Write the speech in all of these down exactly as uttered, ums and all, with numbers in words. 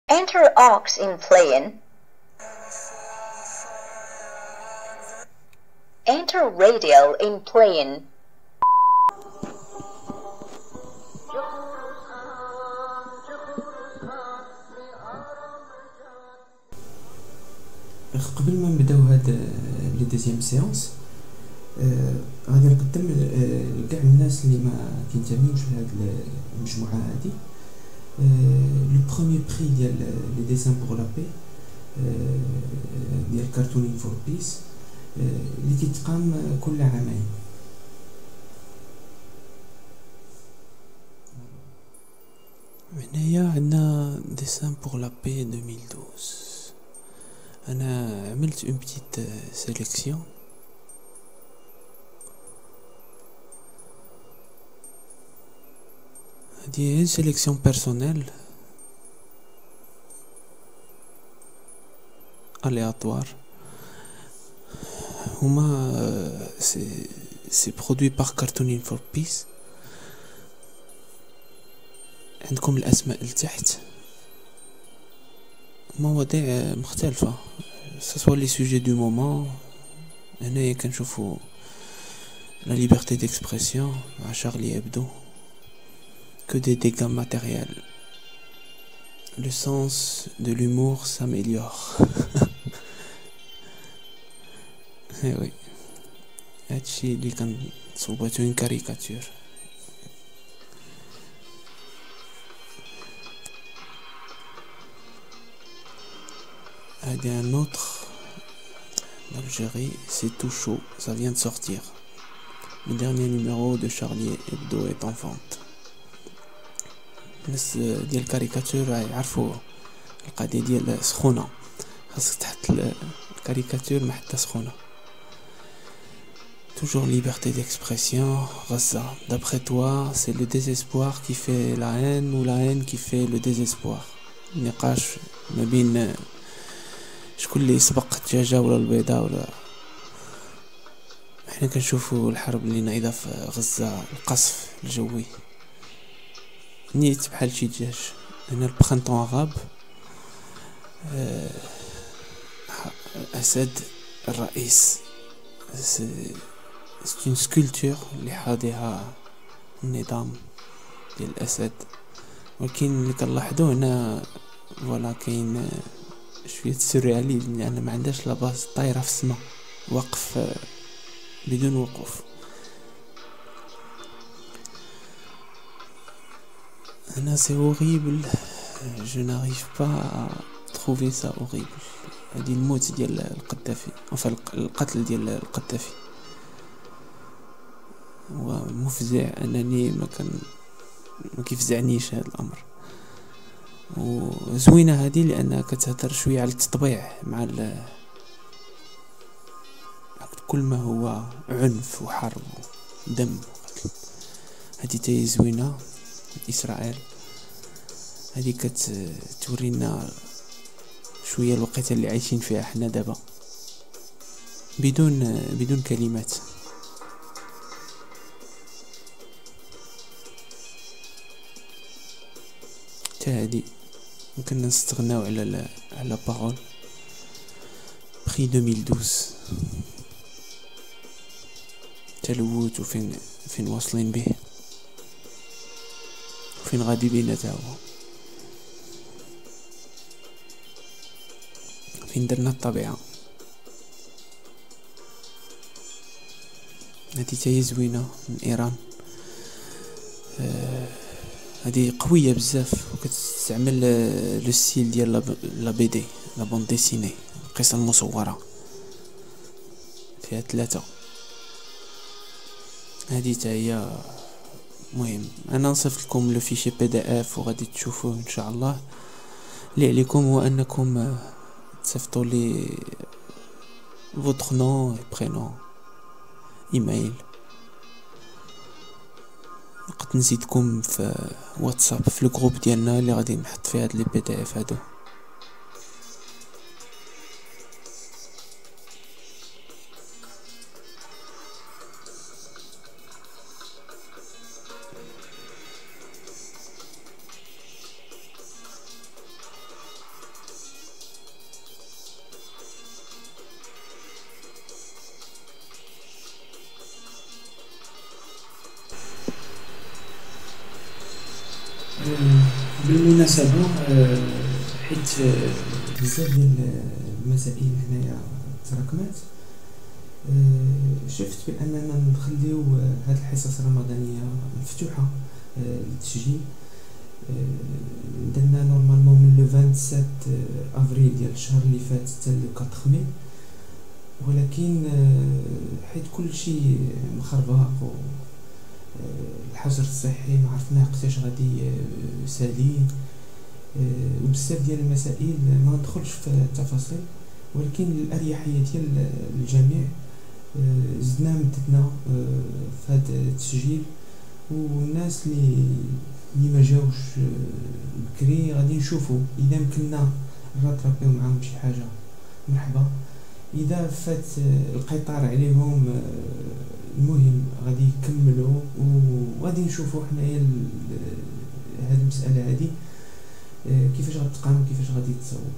Enter aux in plane. Enter radial in plane. قبل ما نبداو هاد لي دوزيام سيونس آه غادي نقدم لكاع الناس اللي ما كينتميوش لهاد المجموعه هادي لو بروميير بري ديال لي ديسان بور لا بي ديال كارتونين فور بيس اللي كيتقام كل عامين. هنايا عندنا ديسان بور لا بي ألفين واثناش. انا عملت اون بتيت سيليكسيون هادي هي سيليكسيون بيرسونيل aléatoire. هما سي سي برودوي بار كارتونين فور بيس. عندكم الاسماء لتحت، مواضيع مختلفة سواء لي سوجي دو مومون. هنايا كنشوفو لا ليبرتي ديكسبرسيون مع شارلي هيبدو، que des dégâts matériels. Le sens de l'humour s'améliore. Eh oui, هادشي اللي كنصوباتو une caricature. هادي un autre d'Algérie, c'est tout chaud, ça vient de sortir. Le dernier numéro de Charlie Hebdo est en vente. الناس ديال الكاريكاتور يعرفوا القضيه ديال سخونه، خاصك تحط الكاريكاتور مع حتى سخونه. toujours liberté d'expression. Gaza, d'après toi, c'est le désespoir qui fait la haine ou la haine qui fait le désespoir. نقاش ما بين شكون اللي سبق الدجاجه ولا البيضه. ولا احنا كنشوفوا الحرب اللي نايضه في غزه، القصف الجوي نيت بحال شي دجاج. هنا البخنطون غاب، أه اسد الرئيس، سي اون سكولتور اللي حاضيها النظام ديال الاسد. ولكن اللي كنلاحظوا هنا فوالا كاين شويه سورياليزم، لان ما عندهاش لاباس طايره في السماء، واقف بدون وقوف. انا سي horrible, je n'arrive pas à trouver ça horrible. هادي الموت ديال القذافي، enfin القتل ديال القذافي هو مفزع. انني ما كان ما كيفزعنيش هذا الامر. وزوينه هذه لانها كتهضر شويه على التطبيع مع ال... كل ما هو عنف وحرب ودم وقتل. هذه تاهي زوينه. اسرائيل هذه كتورينا شويه الوقيته اللي عايشين فيها حنا دابا بدون بدون كلمات. حتى هذه ممكن نستغناو على على بارول بري ألفين واثناش. تلوث وفين فين واصلين به، فين غادي بينا تا هو، فين درنا الطبيعة. هادي تاهي زوينة من ايران. آه هادي قوية بزاف وكتستعمل لو ستيل ديال لا بي دي، لا بوند ديسيني، القصة المصورة. فيها ثلاثة. هادي تاهي مهم. انا نصيفط لكم لو فيشي بي دي اف وغادي تشوفوه ان شاء الله. اللي عليكم هو انكم تصيفطوا لي votre nom et prénom ايميل. نقد نزيدكم في واتساب في الجروب ديالنا اللي غادي نحط فيه هاد لي بي دي اف هادو. بالمناسبة آه، حيت آه، بزاف ديال المسائل هنايا تراكمات، آه، شفت بأننا نخليو هاد الحصص الرمضانية مفتوحة آه، للتسجيل. آه، درنا نورمالمون من لو خمسة وعشرين افريل ديال الشهر اللي فات حتى لو أربعة ماي، ولكن آه، حيت كلشي مخربق و آه، الحجر الصحي ما عرفنا قتاش غادي آه، سالي، آه، وبزاف ديال المسائل ما ندخلش في التفاصيل، ولكن الاريحيه ديال الجميع آه، زدنا مددنا آه، في هذا التسجيل. والناس اللي اللي ما جاوش آه، بكري غادي نشوفوا اذا يمكننا نراترابيو معاهم شي حاجه مرحبا. اذا فات آه، القطار عليهم آه، المهم غادي يكملوا وغادي نشوفوا حنايا هذه المساله هذه آه، كيفاش غتقام وكيفاش غادي تصوب.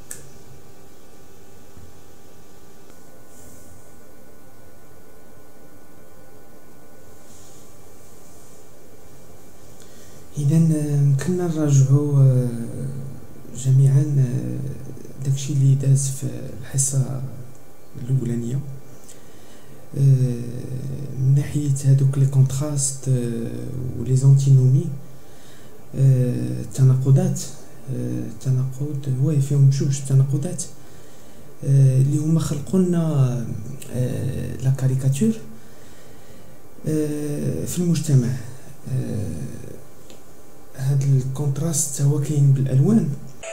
اذا يمكننا نراجعوا آه، جميعا آه، داكشي اللي داز في الحصه الاولانيه آه، من ناحيه هذوك لي كونتراست ولي زونتينومي، آه، التناقضات. آه، التناقض هو فيهم بجوج تناقضات آه، اللي هما خلقوا لنا آه، لا كاريكاتور آه، في المجتمع. آه، هاد الكونتراست هو كاين بالالوان.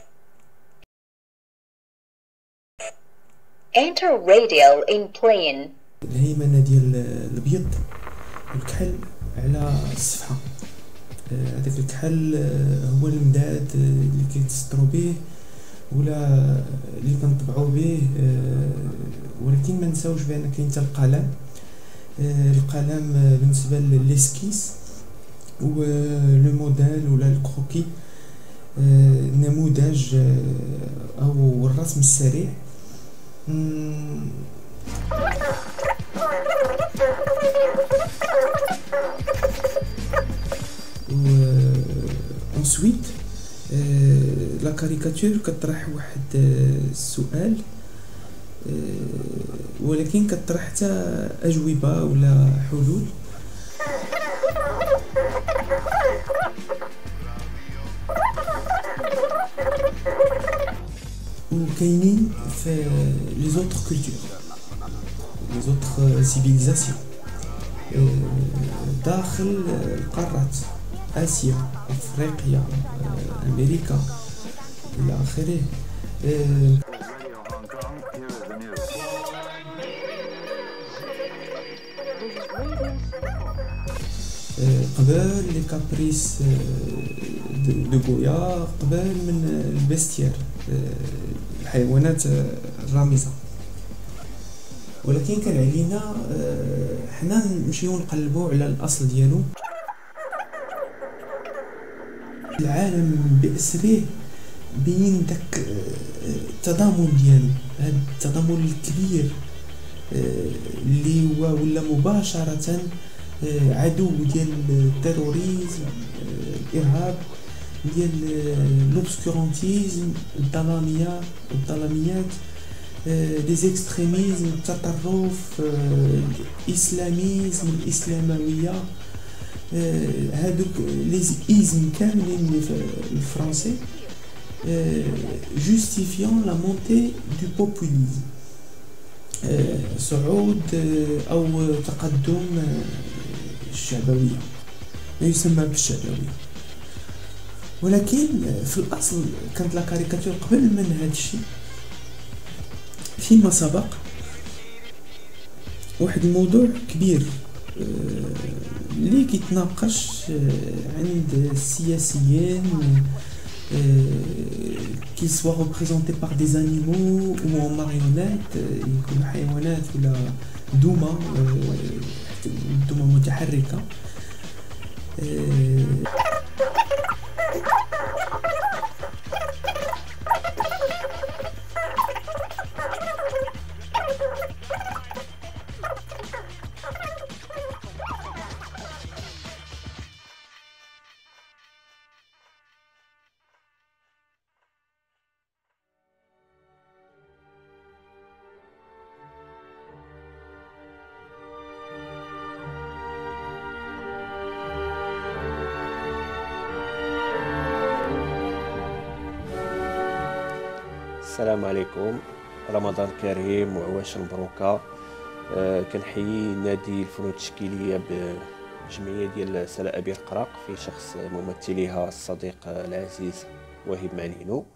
Enter radio in plane. الهيمنه ديال الابيض والكحل على الصفحه. هذاك آه الكحل آه هو المداد آه اللي كيتسطروا به ولا اللي كنطبعوا به، آه ولكن ما نساوش بان كاين حتى القلم. آه القلم آه بالنسبه للسكيس و لو موديل ولا الكروكي، آه نموذج آه او الرسم السريع. و ensuite لا كاريكاتور كطرح واحد السؤال ولكن كطرح حتى اجوبه ولا حلول. وكاينين في لي زوتر كولتور لي زوتر سيفيليزاسيون داخل القارات، اسيا، افريقيا، امريكا الى اخره. قبل لي كابريس دو غويا، قبل من البستير الحيوانات الرامزه. ولكن كان علينا حنا نمشيو نقلبوا على الاصل ديالو. العالم باسره بين داك التضامن ديالو، هذا التضامن الكبير اللي هو ولا مباشره عدو ديال التيروريزم، الارهاب، ديال لوبسكورانتيزم، الظلاميه الظلاميات، لي زيكستريميزم، التطرف، الاسلاميزم، الاسلامويه، هادوك لي ايزم كاملين الفرنسي جوستيفيون لا مونتي دو بوبوليزم، صعود او تقدم الشعبويه، ما يسمى بالشعبويه. ولكن في الاصل كانت لا كاريكاتور قبل من هذا الشيء فيما سبق واحد الموضوع كبير اللي كيتناقش عند السياسيين كي سوا ريبريزونتي بار دي زانيمو او ماريونيت، يكونوا حيوانات ولا دومه دومه متحركه. السلام عليكم، رمضان كريم وعواش مبروكة. آه، كنحيي نادي الفنون التشكيلية بجمعية ديال سلا أبي القراق في شخص ممثليها الصديق العزيز وهيب معنينو.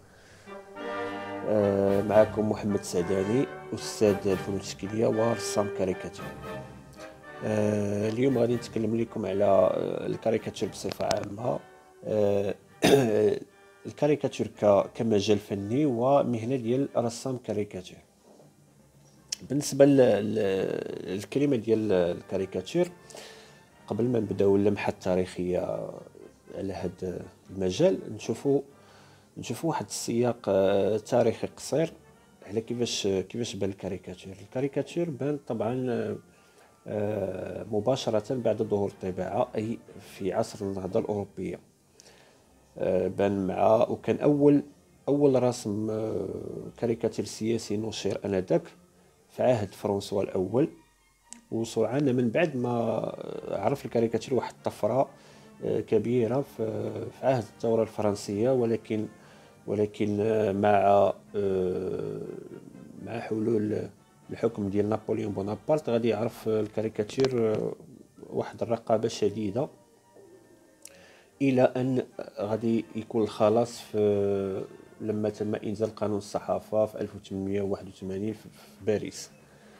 آه، معكم محمد سعداني، أستاذ الفنون التشكيلية ورسام كاريكاتير. آه، اليوم غادي نتكلم لكم على آه، الكاريكاتير بصفة عامة. آه، الكاريكاتير ك- كمجال فني ومهنة ديال رسام كاريكاتير. بالنسبة للكلمة ديال الكاريكاتير، قبل ما نبداو اللمحة التاريخية على هذا المجال، نشوفوا نشوفوا واحد السياق آه، تاريخي قصير على كيفاش كيفاش بان الكاريكاتير. الكاريكاتير بان طبعا آه، آه، مباشرة بعد ظهور الطباعة، أي في عصر النهضة الأوروبية. آه، بان مع وكان أول أول رسم آه، كاريكاتير سياسي نشر آنذاك في عهد فرنسوا الأول. وسرعان من بعد ما عرف الكاريكاتير واحد الطفرة آه، كبيرة في في عهد الثورة الفرنسية، ولكن ولكن آه، مع آه، مع حلول الحكم ديال نابليون بونابرت غادي يعرف الكاريكاتير آه، واحد الرقابة شديدة، إلى أن غادي يكون الخلاص في لما تم إنزال قانون الصحافة في ألف وثمانمائة وواحد وثمانين في في باريس.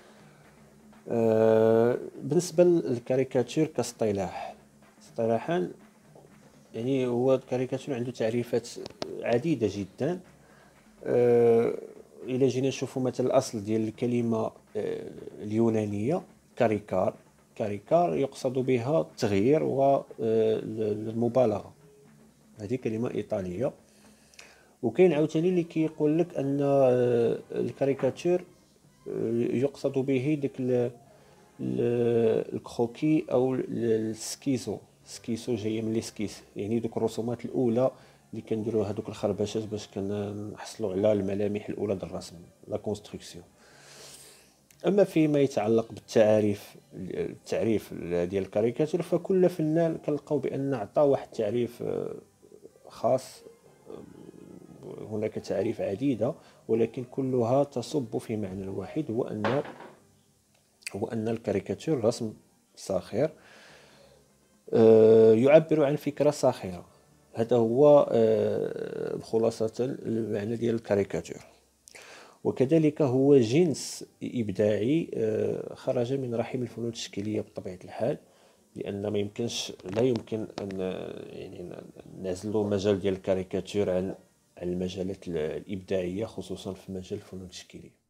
آه، بالنسبة للكاريكاتير كاصطلاح، اصطلاحا يعني هو الكاريكاتير عنده تعريفات عديدة جدا. آه، إلا جينا نشوفوا مثلا الأصل ديال الكلمة آه، اليونانية كاريكار. كاريكار يقصد بها التغيير والمبالغة، هذه كلمة إيطالية. وكاين عاوتاني اللي كيقول لك أن آه، الكاريكاتير آه، يقصد به ديك ال- ال- الكروكي او ال- السكيزو. سكيسو جايه من لي سكيس، يعني دوك الرسومات الاولى اللي كنديروا هذوك الخربشات باش كنحصلوا على الملامح الاولى ديال الرسم، لا كونستركسيون. اما فيما يتعلق بالتعاريف، التعريف ديال الكاريكاتير، فكل فنان كنلقاو بان عطى واحد التعريف آه، خاص. هناك تعاريف عديدة، ولكن كلها تصب في معنى واحد، هو أن هو أن الكاريكاتير رسم ساخر آه، يعبر عن فكرة ساخرة. هذا هو آه، بخلاصة المعنى ديال الكاريكاتير. وكذلك هو جنس إبداعي آه، خرج من رحم الفنون التشكيلية بطبيعة الحال، لأن ما يمكنش لا يمكن أن يعني نعزلوا مجال ديال الكاريكاتير عن عن المجالات الإبداعية، خصوصا في مجال الفنون التشكيلية.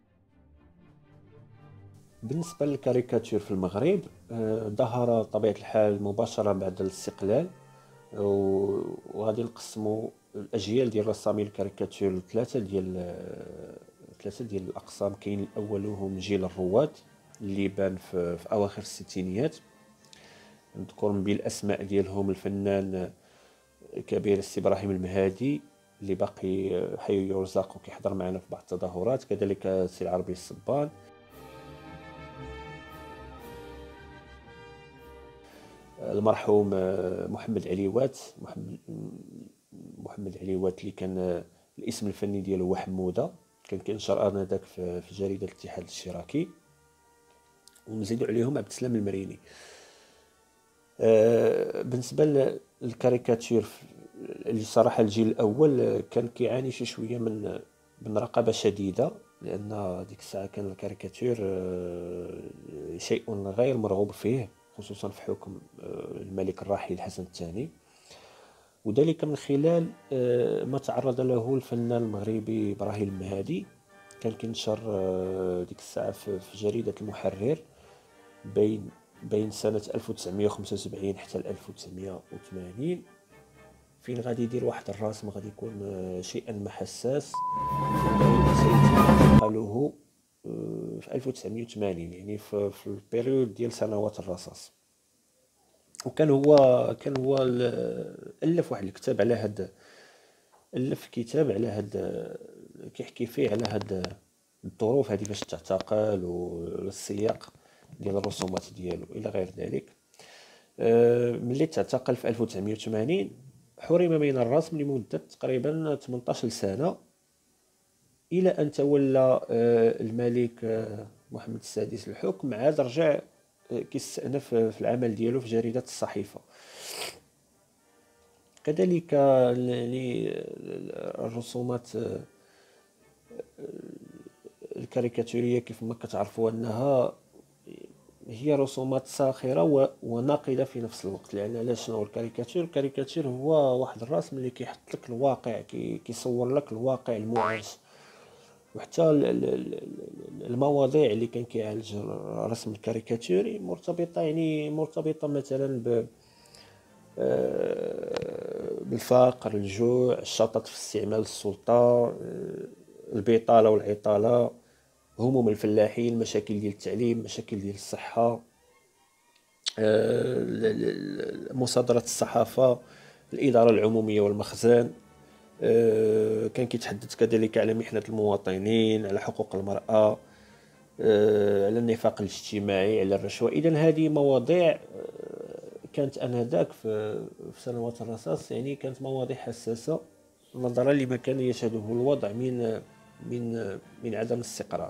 بالنسبة للكاريكاتير في المغرب، آه، ظهر طبيعة الحال مباشرة بعد الاستقلال. و- وغادي نقسموا الأجيال ديال رسامين الكاريكاتير لثلاثة ديال آه، ثلاثة ديال الأقسام. كاين الأول هم جيل الرواد اللي بان في, في أواخر الستينيات. نذكر بالأسماء ديالهم الفنان الكبير السي إبراهيم المهادي اللي باقي حي يرزق وكيحضر معنا في بعض التظاهرات، كذلك السي العربي الصبان، المرحوم آه، محمد عليوات. محمد محمد عليوات اللي كان آه، الاسم الفني ديالو هو حموده، كان كينشر انذاك في في جريده الاتحاد الاشتراكي. ونزيدوا عليهم عبد السلام المريني. آه، بالنسبه للكاريكاتير، اللي صراحه الجيل الاول آه، كان كيعاني شي شويه من من رقابه شديده، لان ديك الساعه كان الكاريكاتير آه، شيء غير مرغوب فيه، خصوصا في حكم آه، الملك الراحل الحسن الثاني. وذلك من خلال آه، ما تعرض له الفنان المغربي إبراهيم المهادي. كان كينشر آه، ديك الساعة في في جريدة المحرر بين بين سنة ألف وتسعمائة وخمسة وسبعين حتى ألف وتسعمائة وثمانين، فين غادي يدير واحد الرسم غادي يكون آه، شيئا ما حساس، قالوه في ألف وتسعمائة وثمانين، يعني في, في البيريود ديال سنوات الرصاص. وكان هو كان هو ال- الف واحد الكتاب على هاد الف كتاب على هاد، كيحكي فيه على هاد الظروف هذه فاش تعتقل والسياق ديال الرسومات ديالو الى غير ذلك. آه، ملي تعتقل في ألف وتسعمائة وثمانين حرم من الرسم لمدة تقريبا ثمانية عشر سنة. الى ان تولى آه، الملك آه، محمد السادس الحكم، عاد رجع آه، كيستأنف في العمل ديالو في جريدة الصحيفة. كذلك يعني الرسومات آه، الكاريكاتورية كيف ما كتعرفوا أنها هي رسومات ساخرة و- وناقدة في نفس الوقت. لأن علاش شنو هو الكاريكاتير؟ الكاريكاتير هو واحد الرسم اللي كيحط لك الواقع، كي كيصور لك الواقع المعاش. وحتى ال- ال- ال- المواضيع اللي كان كيعالج الرسم الكاريكاتوري مرتبطة، يعني مرتبطة مثلا ب آه، بالفقر، الجوع، الشطط في استعمال السلطة، آه، البطالة والعطالة، هموم الفلاحين، المشاكل ديال التعليم، مشاكل ديال الصحة، آه، ال- ال- مصادرة الصحافة، الإدارة العمومية والمخزن. آه، كان كيتحدث كذلك على محنة المواطنين، على حقوق المرأة، آه، على النفاق الاجتماعي، على الرشوة. إذن هذه مواضيع آه، كانت آنذاك في في سنوات الرصاص، يعني كانت مواضيع حساسة نظرا لما كان يشهده الوضع من من من عدم استقرار.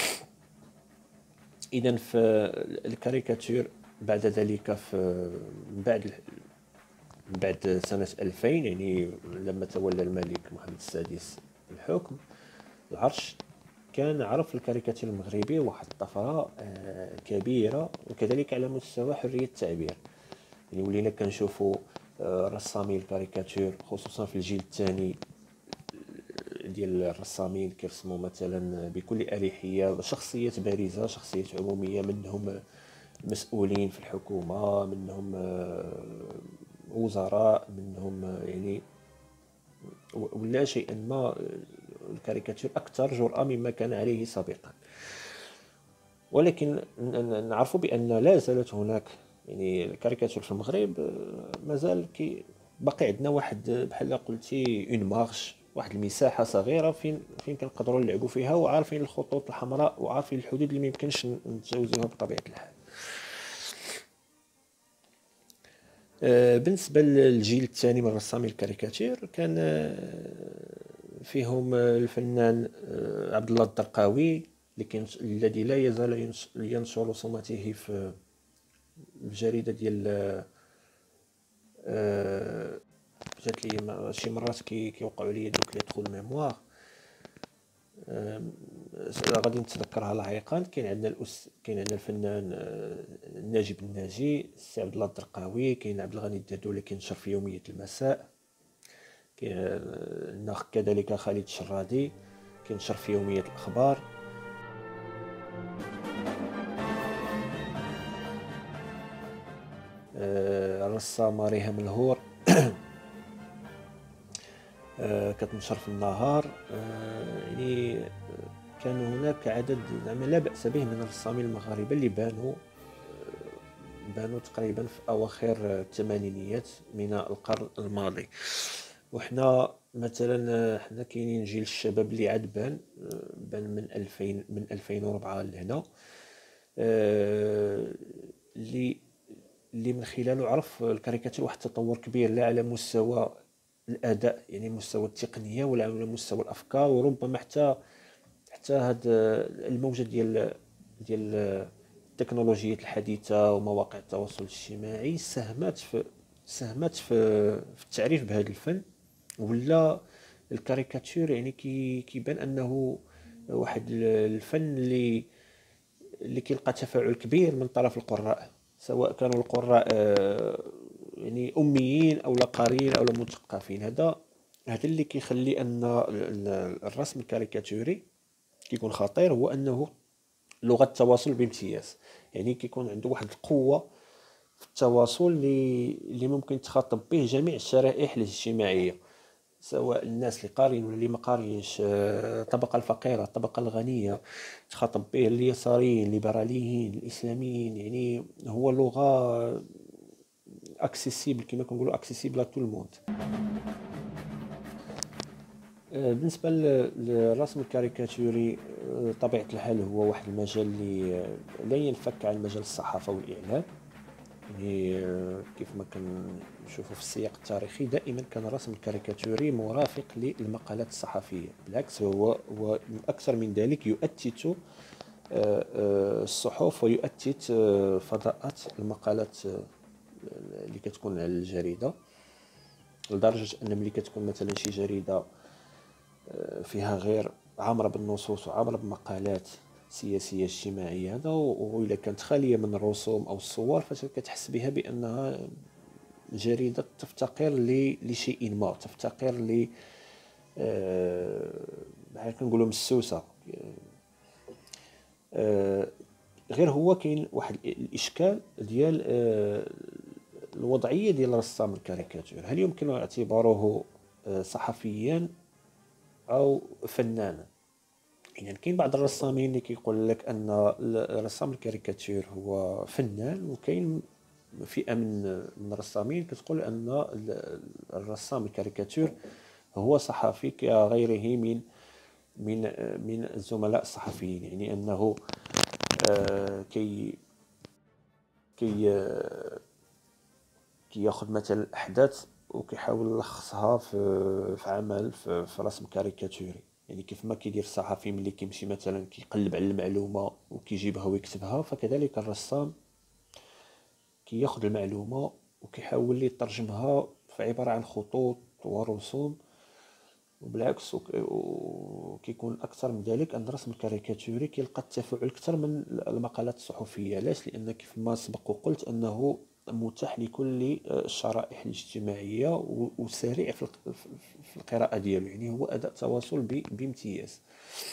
إذن في الكاريكاتير بعد ذلك، في من بعد من بعد سنة ألفين، يعني لما تولى الملك محمد السادس الحكم العرش، كان عرف الكاريكاتير المغربي واحد الطفرة آه، كبيرة، وكذلك على مستوى حرية التعبير. يعني ولينا كنشوفوا آه، رسامي الكاريكاتير خصوصا في الجيل الثاني ديال الرسامين كيرسموا مثلا بكل أريحية شخصيات بارزة، شخصيات عمومية، منهم مسؤولين في الحكومة، منهم آه، وزراء، منهم آه، يعني ولا شيئا ما الكاريكاتير أكثر جرأة مما كان عليه سابقا. ولكن نعرف بأن لا زالت هناك يعني الكاريكاتير في المغرب آه، مازال كي باقي عندنا واحد بحال قلتي اون مارش، واحد المساحة صغيرة فين فين كنقدروا نلعبوا فيها، وعارفين الخطوط الحمراء وعارفين الحدود اللي ما يمكنش نتجاوزوها بطبيعة الحال. آه، بالنسبة للجيل الثاني من رسامي الكاريكاتير، كان آه، فيهم آه، الفنان آه، عبد الله الدرقاوي، اللي كان الذي لا يزال ينش- ينشر رسوماته في الجريدة ديال آه، جات لي م- شي مرات كي كيوقعوا لي دوك لي طخو ميموار، غادي نتذكرها لاحقا. كاين عندنا الأس كاين عندنا الفنان آه، ناجي الناجي، السي عبد الله الدرقاوي، كاين عبد الغني الدردو اللي كينشر في يومية المساء، كاين آه، عندنا كذلك خالد الشرادي كينشر في يومية الأخبار. آه، الرسامة ريهام الهور آه، كتنشر في النهار. آه، يعني آه، كان هناك عدد زعما لا بأس به من الرسامين المغاربة اللي بانوا آه، بانوا تقريبا في أواخر الثمانينيات من القرن الماضي. وحنا مثلا آه، حنا كاينين جيل الشباب اللي عاد بان آه، بان من ألفين من ألفين وأربعة لهنا، آه، اللي اللي من خلاله عرف الكاريكاتير واحد التطور كبير، لا على مستوى الاداء يعني مستوى التقنيه، ولا على مستوى الافكار، وربما حتى حتى هاد الموجه ديال ديال التكنولوجيات الحديثه ومواقع التواصل الاجتماعي ساهمت في ساهمت في في التعريف بهذا الفن. ولا الكاريكاتير يعني كي كيبان انه واحد الفن اللي اللي كيلقى تفاعل كبير من طرف القراء، سواء كانوا القراء آه، يعني أميين أو لا قاريين أو لا مثقفين. هذا هذا اللي كيخلي أن ال- ال- الرسم الكاريكاتوري كيكون خطير، هو أنه لغة تواصل بامتياز. يعني كيكون عنده واحد القوة في التواصل اللي اللي ممكن تخاطب به جميع الشرائح الاجتماعية، سواء الناس اللي قارين ولا اللي ما قارينش، آه، الطبقة الفقيرة، الطبقة الغنية، تخاطب به اليساريين، الليبراليين، الإسلاميين. يعني هو لغة اكسيسيبل كما كنقولوا اكسيسيبل لتو الموند. آه، بالنسبة ل- للرسم الكاريكاتوري آه، طبيعة الحال هو واحد المجال اللي آه، لا ينفك عن مجال الصحافة والإعلام. يعني آه، كيف ما كنشوفوا في السياق التاريخي دائما كان الرسم الكاريكاتوري مرافق للمقالات الصحفية. بالعكس، هو هو أكثر من ذلك يؤتت آه، آه، الصحف ويؤتت آه، فضاءات المقالات آه، اللي كتكون على الجريدة، لدرجة أن ملي كتكون مثلا شي جريدة آه، فيها غير عامرة بالنصوص وعامرة بمقالات سياسية اجتماعية هذا، وإلا كانت خالية من الرسوم أو الصور، فكتحس بها بأنها جريدة تفتقر ل- لشيء ما، تفتقر ل آه، بحال كنقولوا مسوسة. آه، غير هو كاين واحد الإشكال ديال آه، الوضعية ديال رسام الكاريكاتير. هل يمكن اعتباره آه، صحفيا أو فنانا؟ يعني كاين بعض الرسامين اللي كيقول لك ان ال- رسام الكاريكاتير هو فنان، وكاين فئة من من الرسامين كتقول ان ال- الرسام الكاريكاتير هو صحفي كغيره من من من الزملاء الصحفيين. يعني انه آه، كي كي آه، كياخذ مثلا الاحداث وكيحاول يلخصها في في عمل في, في رسم كاريكاتوري. يعني كيف ما كيدير الصحفي ملي كيمشي مثلا كيقلب على المعلومه وكيجيبها ويكتبها، فكذلك الرسام كياخذ المعلومه وكيحاول يترجمها في عباره عن خطوط ورسوم. وبالعكس وك- وكيكون اكثر من ذلك ان الرسم الكاريكاتوري كيلقى التفاعل اكثر من المقالات الصحفيه. علاش؟ لان كيف ما سبق وقلت انه متاح لكل الشرائح الاجتماعيه و- وسريع في الق- في- في القراءه ديالو. يعني هو اداه تواصل ب- بامتياز.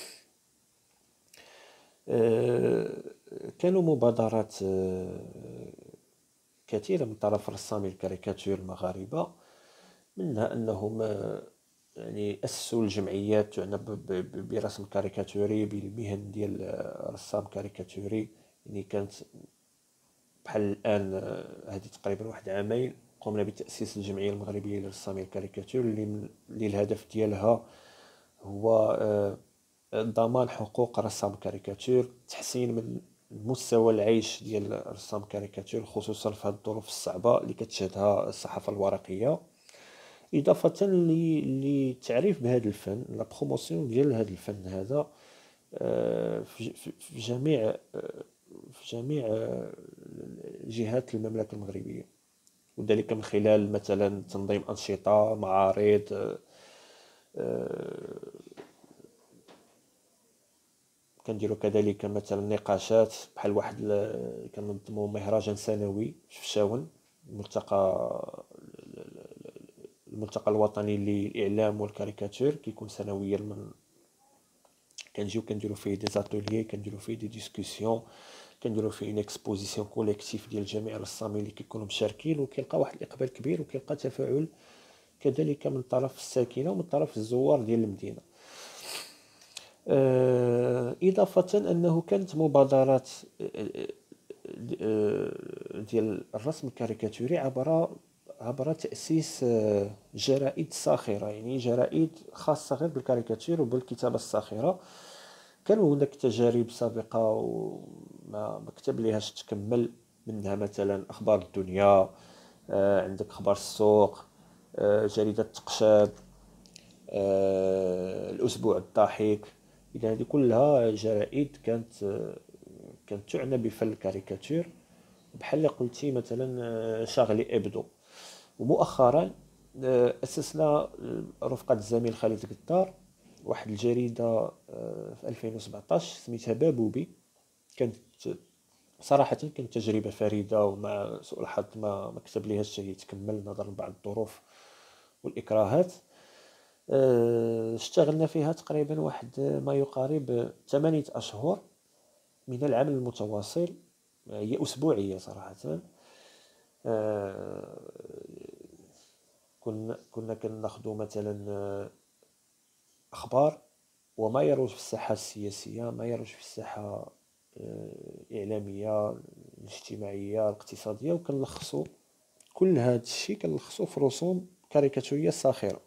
آه، كانوا مبادرات آه، كثيره من طرف رسامي الكاريكاتير المغاربه، منها انهم آه، يعني أسسوا الجمعيات تعنى ب- ب- برسم كاريكاتوري، بالمهن ديال آه، رسام كاريكاتوري. يعني كانت بحال الآن آه، هذه تقريبا واحد عامين قمنا بتأسيس الجمعية المغربية للرسامين الكاريكاتور، اللي من- اللي الهدف ديالها هو آه، ضمان حقوق رسام الكاريكاتور، تحسين من مستوى العيش ديال رسام الكاريكاتور، خصوصا في هذه الظروف الصعبة اللي كتشهدها الصحافة الورقية. إضافة ل- للتعريف بهذا الفن، لا بروموسيون ديال هذا الفن هذا آه، في في- في جميع آه، في جميع آه، جهات المملكة المغربية، وذلك من خلال مثلا تنظيم أنشطة، معارض، آه، آه، كنديروا كذلك مثلا نقاشات بحال واحد ال- كننظموا مهرجان سنوي في فشاون، الملتقى الملتقى الوطني للإعلام والكاريكاتير، كيكون سنويا. من كنجيو كنديرو فيه دي زاتوليي، كنديرو فيه دي ديسكوسيون، كنديرو فيه اون اكسبوزيسيون كوليكتيف ديال جميع الرسامين اللي كيكونوا مشاركين، وكيلقى واحد الاقبال كبير، وكيلقى تفاعل كذلك من طرف الساكنه ومن طرف الزوار ديال المدينه. آه، اضافه انه كانت مبادرات آه، آه، ديال الرسم الكاريكاتوري عبر عبر تأسيس آه، جرائد ساخرة، يعني جرائد خاصة غير بالكاريكاتير وبالكتابة الساخرة. كانوا هناك تجارب سابقة وما ما كتب ليهاش تكمل، منها مثلا أخبار الدنيا، آه، عندك أخبار السوق، آه، جريدة تقشاب، آه، الأسبوع الضاحك. إذا هذه كلها جرائد كانت آه، كانت تعنى بفن الكاريكاتير، بحال اللي قلتي مثلا آه، شارلي إبدو. ومؤخرا آه، أسسنا آه، رفقة الزميل خالد قدار واحد الجريدة آه، في ألفين وسبعطاش سميتها بابوبي. كانت صراحة كانت تجربة فريدة، ومع سوء الحظ ما ما كتب ليهاش يتكمل نظرا لبعض الظروف والإكراهات. آه، اشتغلنا فيها تقريبا واحد ما يقارب ثمانية أشهر من العمل المتواصل. آه، هي أسبوعية صراحة. آه، كنا كنا كناخذوا مثلا آه، أخبار وما يروج في الساحة السياسية، ما يروج في الساحة آه، الإعلامية، الاجتماعية، الاقتصادية، وكنلخصوا كل هذا الشيء كنلخصوا في رسوم كاريكاتورية ساخرة.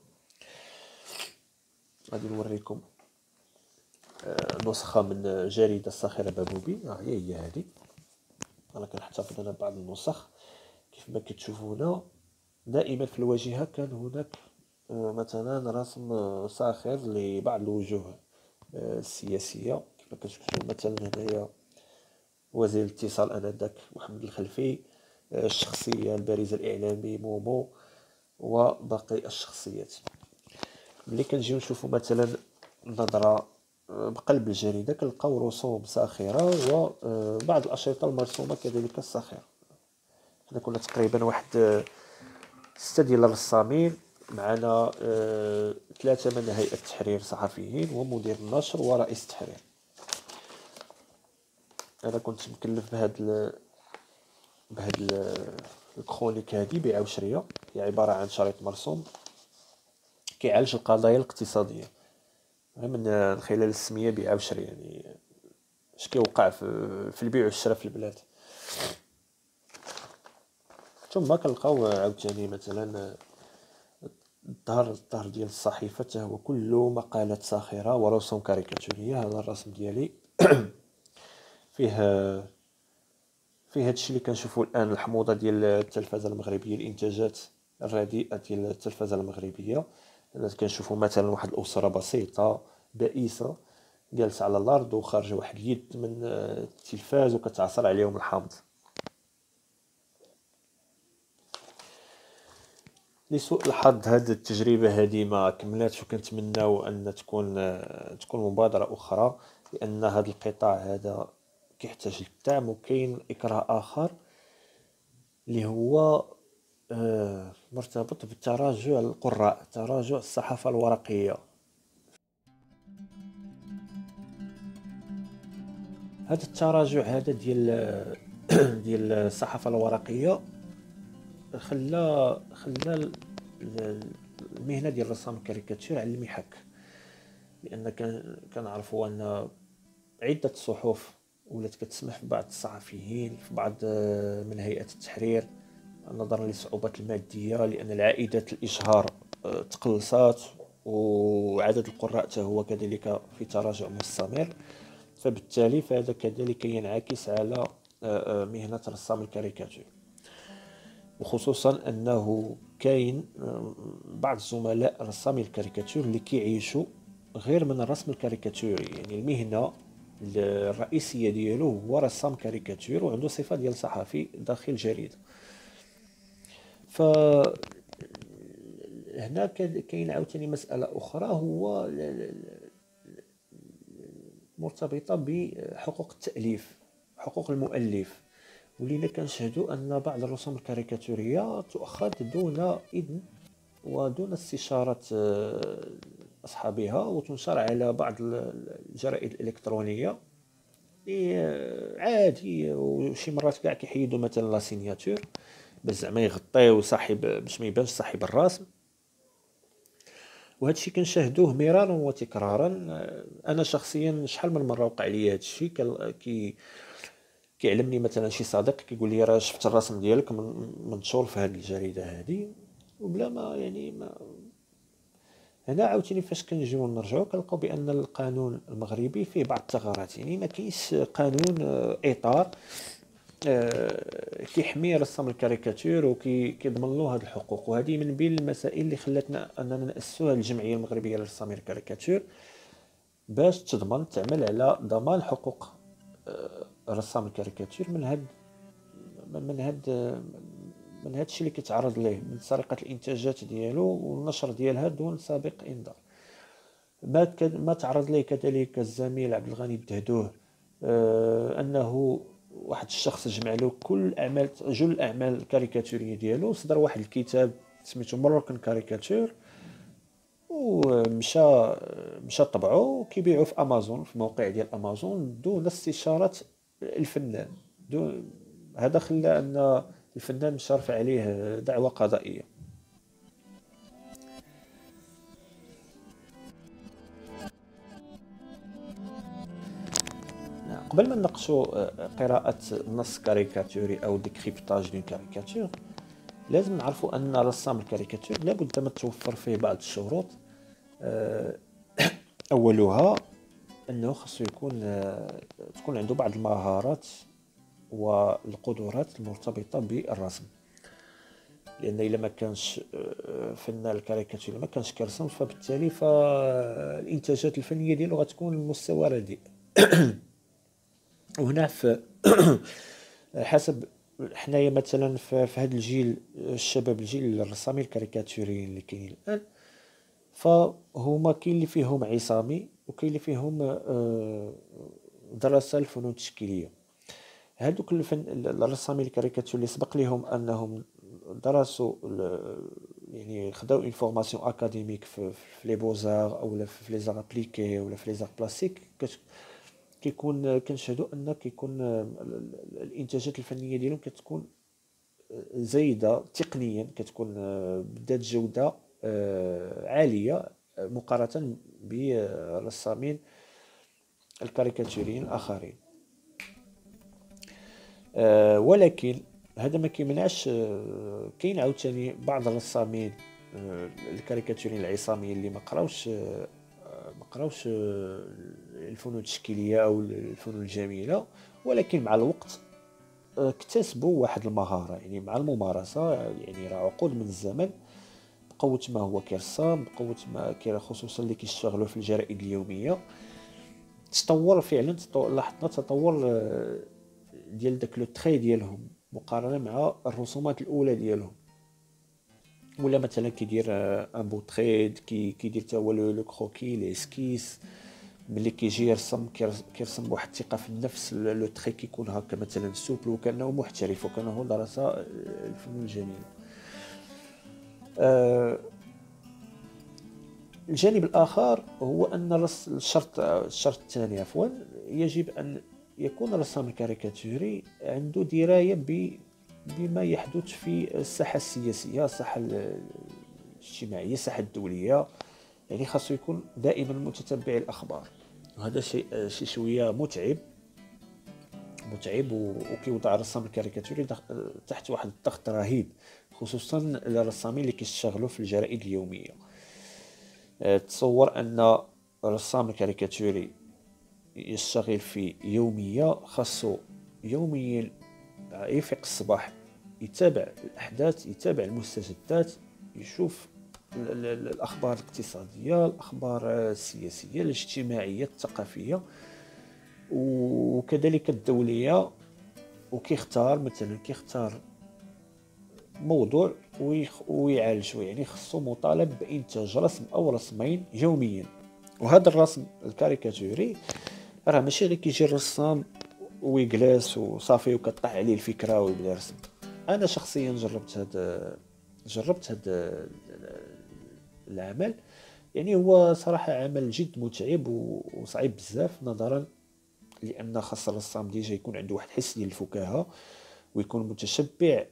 غادي نوريكم آه، نسخة من جريدة الساخرة بابوبي. ها هي هي هذه، أنا كنحتفظ أنا بعض النسخ. كيف ما كتشوفونا دائما في الواجهة كان هناك آه، مثلا رسم آه، ساخر لبعض الوجوه آه، السياسية. كما كتشوفوا مثلا هنايا وزير الاتصال آنذاك محمد الخلفي، آه، الشخصية البارزة الإعلامي مومو، وباقي الشخصيات. ملي كنجيو نشوفو مثلا نظرة آه، بقلب الجريدة كنلقاو رسوم ساخرة وبعض الأشرطة المرسومة كذلك الساخرة. حنا كنا تقريبا واحد آه، ستة ديال الرسامين، معنا آه، ثلاثة من هيئة تحرير صحفيين ومدير النشر ورئيس التحرير. انا كنت مكلف بهاد ال... بهاد ال... الكرونيك هادي بعوشريه. هي عباره عن شريط مرسوم كيعالج القضايا الاقتصاديه من خلال السميه بعوشريه، يعني اش كيوقع في, في البيع والشراء في البلاد. ثم كنلقاو عاوتاني مثلا الظهر الظهر ديال الصحيفه حتى هو كله مقالات ساخره ورسوم كاريكاتوريه. هذا الرسم ديالي فيه فيه هادشي اللي كنشوفوا الان، الحموضه ديال التلفزه المغربيه، الانتاجات الرديئه ديال التلفزه المغربيه. كنشوفوا مثلا واحد الاسره بسيطه بائسه جالسه على الارض وخارجه واحد اليد من التلفاز وكتعصر عليهم الحامض. لسوء الحظ هاد التجربه هذه ما كملاتش، وكنتمناو ان تكون تكون مبادره اخرى، لان هذا القطاع هذا كيحتاج للدعم. وكاين اكراه اخر اللي هو آه مرتبط بتراجع القراء، تراجع الصحافه الورقيه. هذا التراجع هذا ديال ديال الصحافه الورقيه خلى خلى المهنه ديال رسام الكاريكاتير على المحك، لان كنعرفوا ان عده صحف ولات كتسمح في بعض الصحفيين في بعض من هيئة التحرير نظرا للصعوبات المادية، لأن العائدات الإشهار تقلصات وعدد القراء حتى هو كذلك في تراجع مستمر. فبالتالي فهذا كذلك ينعكس على مهنة رسام الكاريكاتير، وخصوصا أنه كاين بعض الزملاء رسامي الكاريكاتير اللي كيعيشوا غير من الرسم الكاريكاتوري، يعني المهنة الرئيسيه ديالو هو رسام كاريكاتير وعنده صفه ديال صحفي داخل جريده. ف هنا كاين عاوتاني مساله اخرى هو مرتبطه بحقوق التاليف، حقوق المؤلف. ولينا كنشهدوا ان بعض الرسوم الكاريكاتوريه تؤخذ دون اذن ودون استشاره اصحابها وتنشر على بعض الجرائد الالكترونيه عادي، وشي مرات كاع كيحيدوا مثلا لا سيناتور باش زعما يغطيو صاحب باش ما يبانش صاحب الرسم. وهذا الشيء كنشاهدوه مرارا وتكرارا. انا شخصيا شحال من مره وقع لي هذا الشيء، كي كيعلمني مثلا شي صديق كيقول لي راه شفت الرسم ديالك منشور في هذه الجريده هذه، وبلا ما يعني ما هنا عاوتاني فاش كنجيو نرجعوا كنلقاو بان القانون المغربي فيه بعض الثغرات. يعني ما كاينش قانون اطار كيحمي رسام الكاريكاتير وكيضمن له هذه الحقوق. وهذه من بين المسائل اللي خلاتنا اننا ناسسوا الجمعيه المغربيه لرسامي الكاريكاتير باش تضمن تعمل على ضمان حقوق رسام الكاريكاتير من هاد من هاد من هاد الشيء اللي كيتعرض ليه من سرقه الانتاجات ديالو والنشر ديالها دون سابق انذار. ما ما تعرض ليه كذلك الزميل عبد الغني الدهدوه، آه انه واحد الشخص جمع له كل اعمال جل الاعمال الكاريكاتوريه ديالو، صدر واحد الكتاب سميتو مروكن كاريكاتور ومشى مشى طبعه وكيبيعوا في امازون، في موقع ديال امازون دون استشاره الفنان. دون هذا خلى ان الفنان مش رافع عليه دعوى قضائيه. قبل ما نناقشوا قراءه نص كاريكاتوري او ديكريبتاج دون كاريكاتور، لازم نعرفوا ان رسام الكاريكاتور لابد ما توفر فيه بعض الشروط. اولها انه خصو يكون تكون عنده بعض المهارات والقدرات المرتبطه بالرسم. لان الا ما كانش آه، فنان الكاريكاتير ما كانش كيرسم، فبالتالي فالانتاجات الفنيه ديالو غتكون مستوى رديء. وهنا في حسب حنايا مثلا في في هذا الجيل الشباب، الجيل الرسامين الكاريكاتوريين اللي كاينين الان، فهما كاين اللي فيهم عصامي وكاين اللي فيهم آه، درس الفنون التشكيليه. هادوك الفن الرسامين الكاريكاتور اللي سبق لهم انهم درسوا ال- يعني خداو اون فورماسيون اكاديميك في في لي بوزار او في لي زار ابليكي ولا في لي زار بلاستيك، كت- كيكون كنشهدوا ان كيكون ال- ال- الانتاجات الفنيه ديالهم كتكون زايده تقنيا، كتكون بذات جوده آه، عاليه مقارنه بالرسامين الكاريكاتوريين الاخرين. آه، ولكن هذا ما كيمنعش آه، كاين عاوتاني بعض الرسامين آه، الكاريكاتوريين العصاميين اللي ما قراوش آه، ما قراوش آه، الفنون التشكيليه او الفنون الجميله، ولكن مع الوقت آه، اكتسبوا واحد المهاره، يعني مع الممارسه، يعني راه عقود من الزمن بقوه ما هو كيرسم، بقوه ما كاين خصوصا اللي كيشتغلوا في الجرائد اليوميه، تطور فعلا، تطور لاحظنا تطور آه، ديال داك لو تري ديالهم مقارنه مع الرسومات الاولى ديالهم. ولا مثلا كيدير ان بوتريد، كي كيدير حتى هو لو كروكي لي اسكيس، ملي كيجي يرسم كيرس- كيرسم بواحد الثقه في النفس، لو تري كيكون هكا مثلا سوبل، وكانه محترف وكانه درس الفنون الجميله. آه، الجانب الآخر هو أن الرس- الشرط الشرط الثاني عفوا، يجب أن يكون الرسام الكاريكاتوري عنده دراية ب- بما يحدث في الساحة السياسية، الساحة ال- الاجتماعية، الساحة الدولية، يعني خاصه يكون دائما متتبع الأخبار. وهذا شيء شيء شوية متعب متعب و- وكيوضع الرسام الكاريكاتوري دخ- تحت واحد الضغط رهيب، خصوصا الرسامين اللي كيشتغلوا في الجرائد اليومية. أه، تصور أن الرسام الكاريكاتوري يشتغل في يومية، خاصو يوميا يفيق الصباح، يتابع الأحداث، يتابع المستجدات، يشوف ال- ال- ال- الأخبار الاقتصادية، الأخبار السياسية، الاجتماعية، الثقافية، وكذلك الدولية، وكيختار مثلا كيختار موضوع ويخ- ويعالجه، يعني خصو مطالب بإنتاج رسم أو رسمين يوميا. وهذا الرسم الكاريكاتوري راه ماشي غير كيجي الرسام ويجلس وصافي وكطلع عليه الفكره ويبدا يرسم. انا شخصيا جربت هذا جربت هذا العمل، يعني هو صراحه عمل جد متعب و- وصعيب بزاف، نظرا لان خاص الرسام ديجا يكون عنده واحد الحس ديال الفكاهه، ويكون متشبع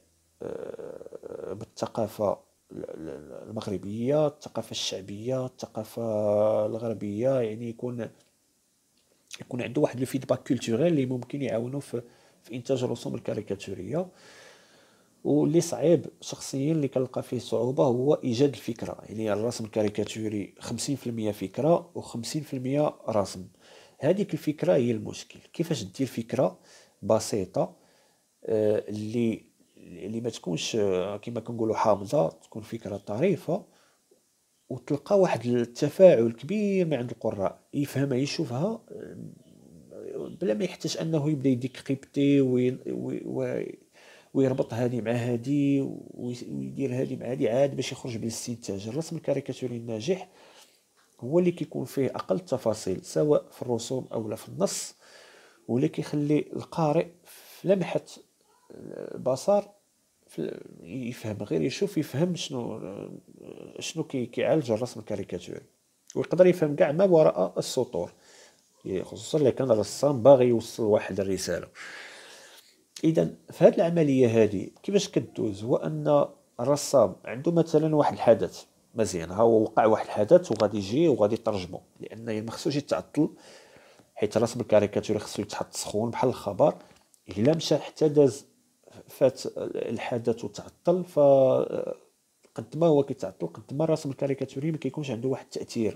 آه، بالثقافه ال- ال- المغربيه، الثقافه الشعبيه، الثقافه الغربيه، يعني يكون يكون عنده واحد لو فيدباك كولتوريل اللي ممكن يعاونو في في انتاج الرسوم الكاريكاتوريه. واللي صعيب شخصيا اللي كنلقى فيه صعوبه هو ايجاد الفكره، يعني الرسم الكاريكاتوري خمسين في المية فكره وخمسين في المية رسم. هذيك الفكره هي المشكل، كيفاش دير فكره بسيطه آه، اللي اللي ما تكونش آه، كما كنقولوا حامضه، تكون فكره طريفه، وتلقى واحد التفاعل كبير من عند القراء، يفهمها يشوفها آه، بلا ما يحتاج انه يبدا يديكريبتي وي- وي- وي- ويربط هذه مع هذه ويدير هذه مع هذه عاد باش يخرج بالاستنتاج. الرسم الكاريكاتوري الناجح هو اللي كيكون فيه اقل التفاصيل سواء في الرسوم او لا في النص، واللي كيخلي القارئ في لمحة البصر في- يفهم، غير يشوف يفهم شنو شنو كي كيعالج الرسم الكاريكاتوري، ويقدر يفهم كاع ما وراء السطور، يعني خصوصا اللي كان الرسام باغي يوصل واحد الرساله. اذا في هذه العمليه هذه كيفاش كدوز؟ هو ان الرسام عنده مثلا واحد الحدث مزيان، ها هو وقع واحد الحدث وغادي يجي وغادي يترجمه، لان ما خصوش يتعطل، حيت الرسم الكاريكاتوري خصو يتحط سخون بحال الخبر. الا مشى حتى داز فات الحدث وتعطل، ف قد ما هو كيتعطل قد ما الرسم الكاريكاتوري ما كيكونش عنده واحد التاثير،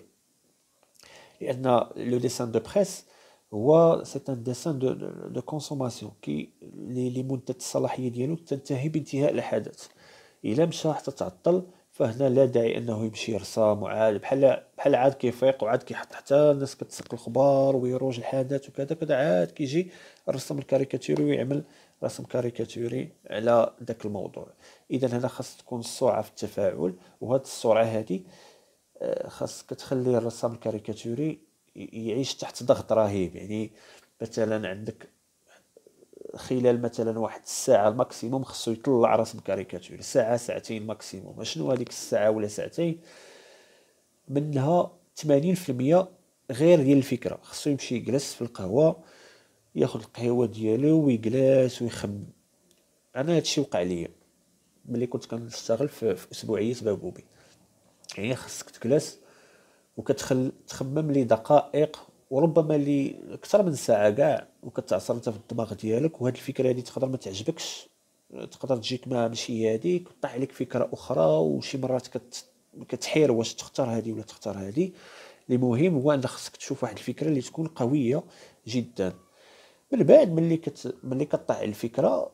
لان لو ديسان دو بريس هو سي ان ديسان دو دو كونسوماسيون كي لي لي مده الصلاحيه ديالو تنتهي بانتهاء الحدث. الا مشى حتى تعطل فهنا لا داعي انه يمشي يرسم وعاد بحال بحال عاد كيفيق وعاد كيحط حتى الناس كتسق الخبار ويروج الحدث وكذا كذا، عاد كيجي الرسام الكاريكاتوري ويعمل رسم كاريكاتوري على داك الموضوع. اذا هنا خاص تكون السرعه في التفاعل، وهاد السرعه هذه خاص كتخلي الرسام الكاريكاتوري يعيش تحت ضغط رهيب. يعني مثلا عندك خلال مثلا واحد الساعه الماكسيموم خصو يطلع رسم كاريكاتوري، ساعه ساعتين ماكسيموم. شنو هذيك الساعه ولا ساعتين؟ منها ثمانين في المية غير ديال الفكره، خصو يمشي يجلس في القهوه ياخذ القهوه ديالو ويجلس ويخمم. انا هادشي وقع ليا ملي كنت كنشتغل في, في اسبوعيه بابوبي. يعني خصك تجلس وكتخل تخمم لي دقائق وربما لي اكثر من ساعه كاع، وكتعصر انت في الدماغ ديالك. وهاد الفكره هذه تقدر ما تعجبكش، تقدر تجيك ما ماشي هذيك، طيح عليك فكره اخرى، وشي مرات كت كتحير واش تختار هذه ولا تختار هذه. المهم هو ان خصك تشوف واحد الفكره اللي تكون قويه جدا. من بعد ملي كت ملي كطيح الفكره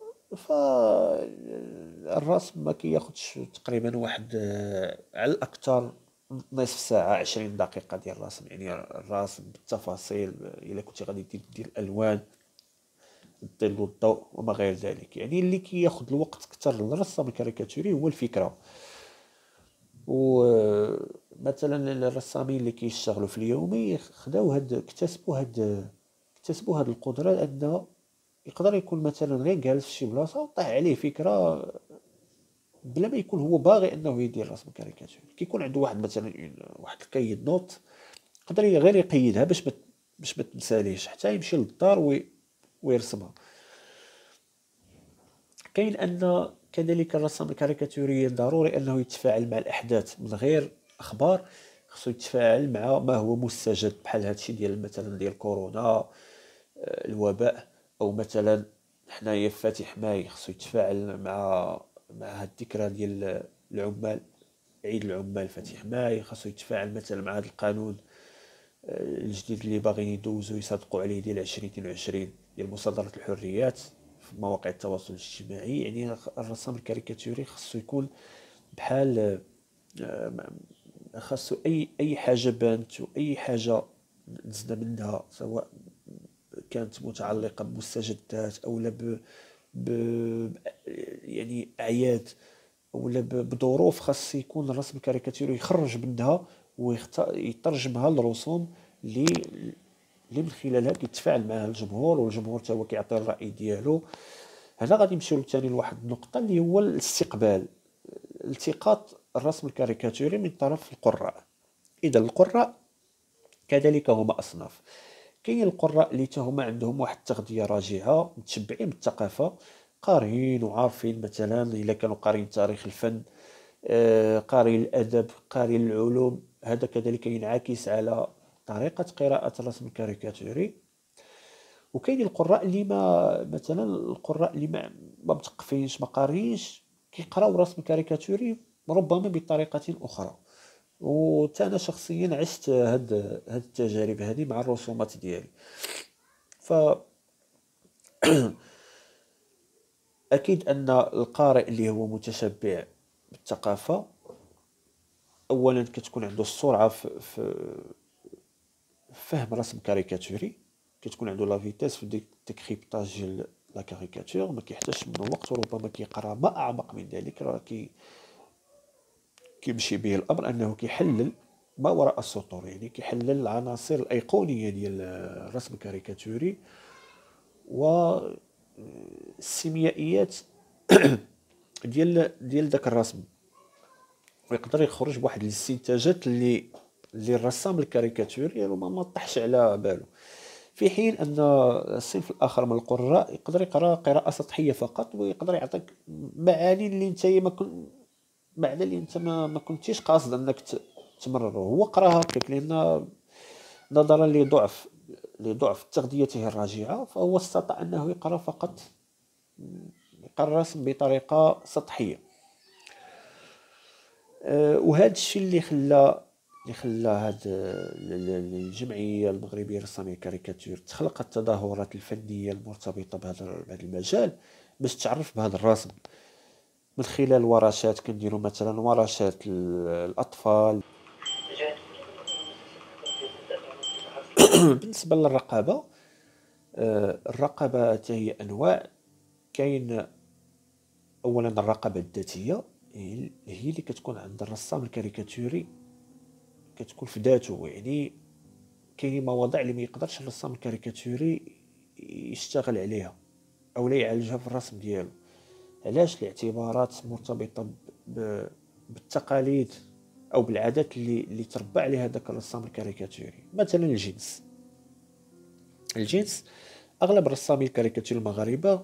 فالرسم ما كياخذش تقريبا واحد على الاكثر نصف ساعه عشرين دقيقه ديال الرسم. يعني الرسم بالتفاصيل، الا كنتي غادي دير الالوان الظل والضوء وما غير ذلك. يعني اللي كياخذ الوقت اكثر للرسام الكاريكاتوري هو الفكره. ومثلا الرسامين اللي كيشتغلوا في اليومي خداو هاد اكتسبوا هاد اكتسبوا هاد القدره انه يقدر يكون مثلا غير جالس في شي بلاصه وطيح عليه فكره بلا ما يكون هو باغي انه يدير رسم كاريكاتوري. كيكون عنده واحد مثلا واحد الكيد نوت يقدر غير يقيدها باش ما باش ما تنساليش حتى يمشي للدار وي ويرسمها. كاين ان كذلك الرسام الكاريكاتوري ضروري انه يتفاعل مع الاحداث من غير اخبار، خصو يتفاعل مع ما هو مستجد بحال هادشي ديال مثلا ديال كورونا الوباء، او مثلا حنايا في فاتح ماي خصو يتفاعل مع مع هاد الذكرى ديال العمال، عيد العمال فاتح ماي. خاصو يتفاعل مثلا مع هذا القانون الجديد اللي باغيين يدوزو يصادقوا عليه ديال عشرين اثنين وعشرين ديال مصادره الحريات في مواقع التواصل الاجتماعي. يعني الرسام الكاريكاتوري خاصو يكون بحال خاصو اي اي حاجه بانت واي حاجه نزنا منها سواء كانت متعلقه بمستجدات او لا ب... ب يعني اعياد ولا بظروف، خاص يكون الرسم الكاريكاتوري يخرج منها ويترجمها لرسوم اللي اللي من خلالها كيتفاعل مع الجمهور، والجمهور حتى هو كيعطي الراي ديالو. هنا غادي نمشيو ثاني لواحد النقطه اللي هو الاستقبال، التقاط الرسم الكاريكاتوري من طرف القراء. اذا القراء كذلك هما اصناف. كاين القراء اللي هما عندهم واحد التغذيه راجعه متشبعين بالثقافه، قارئين وعارفين مثلا الا كانوا قارئين تاريخ الفن، آه قارئين الادب، قارئين العلوم. هذا كذلك ينعكس على طريقه قراءه الرسم الكاريكاتوري. وكاين القراء اللي ما مثلا القراء اللي ما ما مثقفينش ما قاريينش كيقراو الرسم الكاريكاتوري ربما بطريقه اخرى. وتا انا شخصيا عشت هاد هاد التجارب هذه مع الرسومات ديالي. ف اكيد ان القارئ اللي هو متشبع بالثقافه اولا كتكون عنده السرعه في, في فهم رسم كاريكاتوري، كتكون عنده لا فيتاس في ديك التكريبطاج ديال لا كاريكاتور، ما كيحتاجش منه وقت، وربما كيقرا ما اعمق من ذلك. راه كي كيمشي به الامر انه كيحلل ما وراء السطور، يعني كيحلل العناصر الايقونيه ديال الرسم الكاريكاتوري والسيميائيات ديال ديال داك الرسم، ويقدر يخرج بواحد الاستنتاجات اللي اللي الرسام الكاريكاتوري ربما ما طحش على باله. في حين ان الصنف الاخر من القراء يقدر يقرا قراءه سطحيه فقط، ويقدر يعطيك معاني اللي انت ما كنت معنى اللي انت ما, ما كنتيش قاصد انك تمرره. هو قراها هكاك لان نظرا لضعف لضعف تغذيته الراجعه، فهو استطاع انه يقرا فقط يقرا الرسم بطريقه سطحيه. أه وهذا الشيء اللي خلى اللي خلى هاد الجمعيه المغربيه للرسامين الكاريكاتور تخلق التظاهرات الفنيه المرتبطه بهذا المجال باش تعرف بهذا الرسم. من خلال ورشات كنديروا مثلا ورشات الاطفال. بالنسبه للرقابه، الرقابه حتى هي انواع. كاين اولا الرقابه الذاتيه، هي اللي كتكون عند الرسام الكاريكاتوري، كتكون في ذاته. يعني كاين مواضيع اللي ما يقدرش الرسام الكاريكاتوري يشتغل عليها او لا يعالجها في الرسم ديالو. علاش؟ الاعتبارات مرتبطه بالتقاليد او بالعادات اللي اللي تربى عليها داك الرسام الكاريكاتوري. مثلا الجنس الجنس اغلب الرسامين الكاريكاتوري المغاربه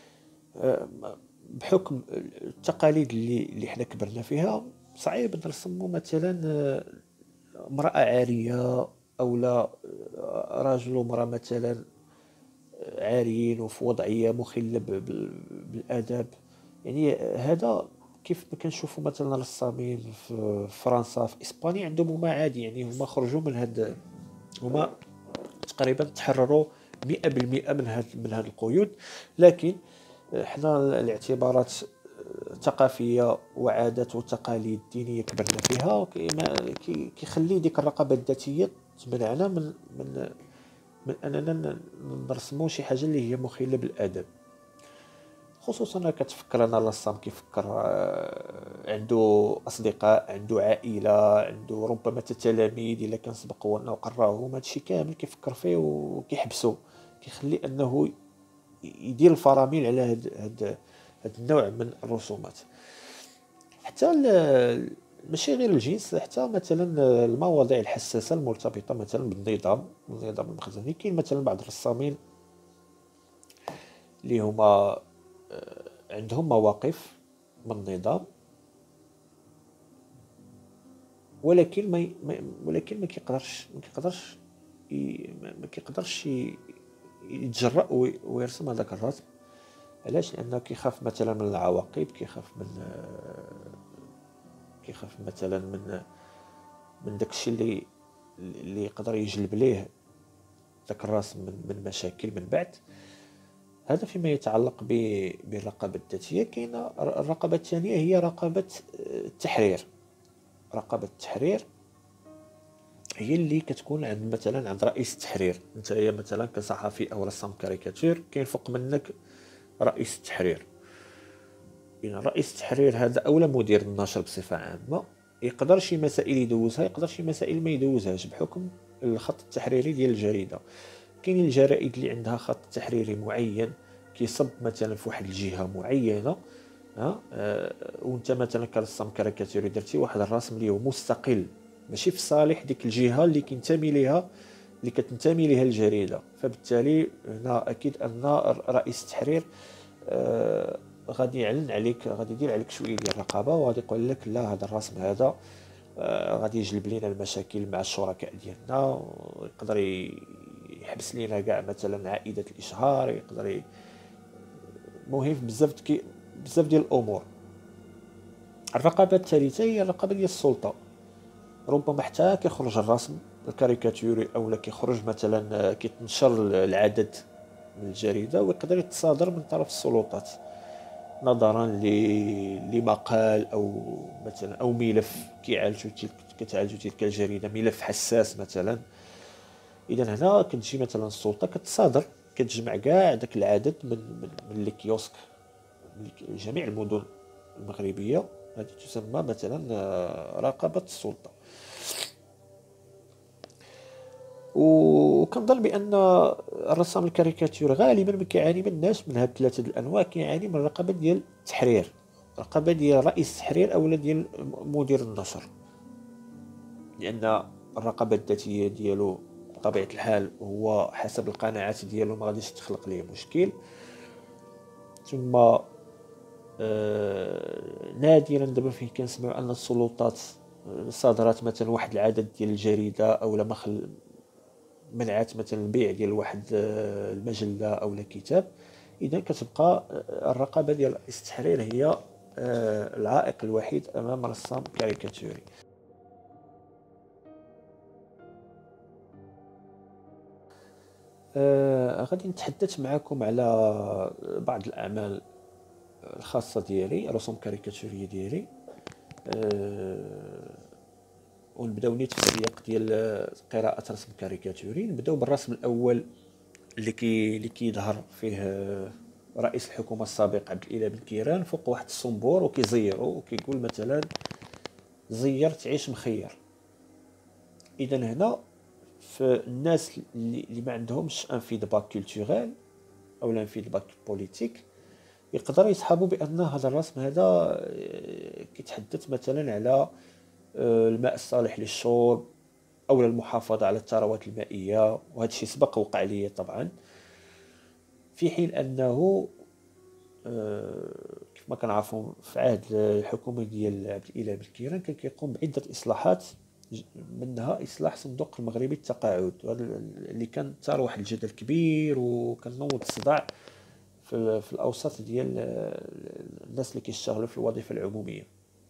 بحكم التقاليد اللي اللي حنا كبرنا فيها صعيب نرسموا مثلا امراه عاريه او لا راجل ومراه مثلا عاريين وفي وضعيه مخله بالاداب. يعني هذا كيف ما كنشوفوا مثلا رسامين في فرنسا في اسبانيا عندهم هما عادي، يعني هما خرجوا من هاد، هما تقريبا تحرروا مئة بالمئة من هاد من هاد القيود. لكن حنا الاعتبارات ثقافيه وعادات وتقاليد دينيه كبرنا فيها كيخلي ديك الرقابه الذاتيه تمنعنا من من من اننا نرسموا شي حاجه اللي هي مخله بالادب. خصوصا كتفكر انا الرسام كيفكر عنده اصدقاء، عنده عائله، عنده ربما تلاميذ الا كان سبقوا انه قراهم. هادشي كامل كيفكر فيه وكيحبسه، كيخلي انه يدير الفرامل على هاد هاد هاد النوع من الرسومات. حتى ماشي غير الجنس، حتى مثلا المواضيع الحساسه المرتبطه مثلا بالنظام النظام المخزني. كاين مثلا بعض الرسامين اللي هما عندهم مواقف من النظام، ولكن ما ولكن ما كيقدرش ما كيقدرش ما كيقدرش يتجرأ ويرسم هذاك الرسم. علاش؟ لانه كيخاف مثلا من العواقب، كيخاف من كيخاف مثلا من من داكشي اللي اللي يقدر يجلب ليه داك الرسم من, من مشاكل من بعد. هذا فيما يتعلق بالرقابه الذاتيه. كاينه الرقابه الثانيه هي رقابه التحرير. رقابه التحرير هي اللي كتكون عند مثلا عند رئيس التحرير. انت هي مثلا كصحفي او رسام كاريكاتير، كاين فوق منك رئيس التحرير. بين رئيس التحرير هذا اولا مدير النشر بصفه عامه، يقدر شي مسائل يدوزها، يقدر شي مسائل ما يدوزهاش بحكم الخط التحريري ديال الجريده. كاين الجرائد اللي عندها خط تحريري معين كيصب مثلا في واحد الجهه معينه، ها أه وانت مثلا كرسام كاريكاتيري درتي واحد الرسم اللي هو مستقل ماشي في صالح ديك الجهه اللي كينتمي ليها اللي كتنتمي ليها الجريده. فبالتالي هنا اكيد ان رئيس التحرير أه غادي يعلن عليك، غادي يدير عليك شويه ديال الرقابه، وغادي يقول لك لا هذا الرسم هذا آه غادي يجلب لنا المشاكل مع الشركاء ديالنا، ويقدر يحبس لنا كاع مثلا عائده الاشهار، يقدر ي... مهم بزاف كي بزاف ديال الامور. الرقابه الثالثه هي الرقابه ديال السلطه. ربما حتى كيخرج الرسم الكاريكاتوري او لا كيخرج مثلا كيتنشر العدد من الجريده ويقدر يتصادر من طرف السلطات نظرا لمقال او مثلا او ملف كيعالجوا كتعالجوا تلك الجريده، ملف حساس مثلا. اذا هنا كتجي مثلا السلطه كتصادر كتجمع كاع داك العدد من من, من لي كيوسك من جميع المدن المغربيه. هذه تسمى مثلا رقابه السلطه. وكنظن بان الرسام الكاريكاتير غالبا ما كيعاني مناش من هاد ثلاثه الانواع، كيعاني من الرقابه ديال التحرير، الرقابه ديال رئيس التحرير اولا ديال مدير النشر، لان الرقابه الذاتيه ديالو بطبيعه الحال هو حسب القناعات ديالو ما غاديش تخلق ليه مشكل. ثم آه نادرا دابا فين كنسمعوا ان السلطات صادرات مثلا واحد العدد ديال الجريده او لا مخل منعت مثلا البيع ديال واحد المجله او كتاب. اذا كتبقى الرقابه ديال رئيس التحرير هي العائق الوحيد امام رسام كاريكاتوري. آه غادي نتحدث معكم على بعض الاعمال الخاصه ديالي، رسوم كاريكاتوريه ديالي. أه ونبداو نيت في السياق ديال قراءه رسم كاريكاتوري. نبداو بالرسم الاول اللي كي اللي كيظهر فيه رئيس الحكومه السابق عبد الاله بن كيران فوق واحد الصنبور وكيزيرو وكيقول مثلا زير تعيش مخير. اذا هنا فالناس اللي, اللي ما عندهمش ان فيدباك كولتوريل او ان فيدباك بوليتيك يقدروا يسحبوا بان هذا الرسم هذا كيتحدث مثلا على الماء الصالح للشرب او المحافظه على الثروات المائيه، وهذا الشيء سبق وقع لي طبعا. في حين انه كيف ما كنعرفوا في عهد الحكومه ديال عبد الاله بن كيران كان كيقوم بعده اصلاحات، منها اصلاح صندوق المغربي للتقاعد، اللي كان ثار واحد الجدل كبير وكان نوض الصداع في, في الاوساط ديال الناس اللي كيشتغلوا في الوظيفه العموميه.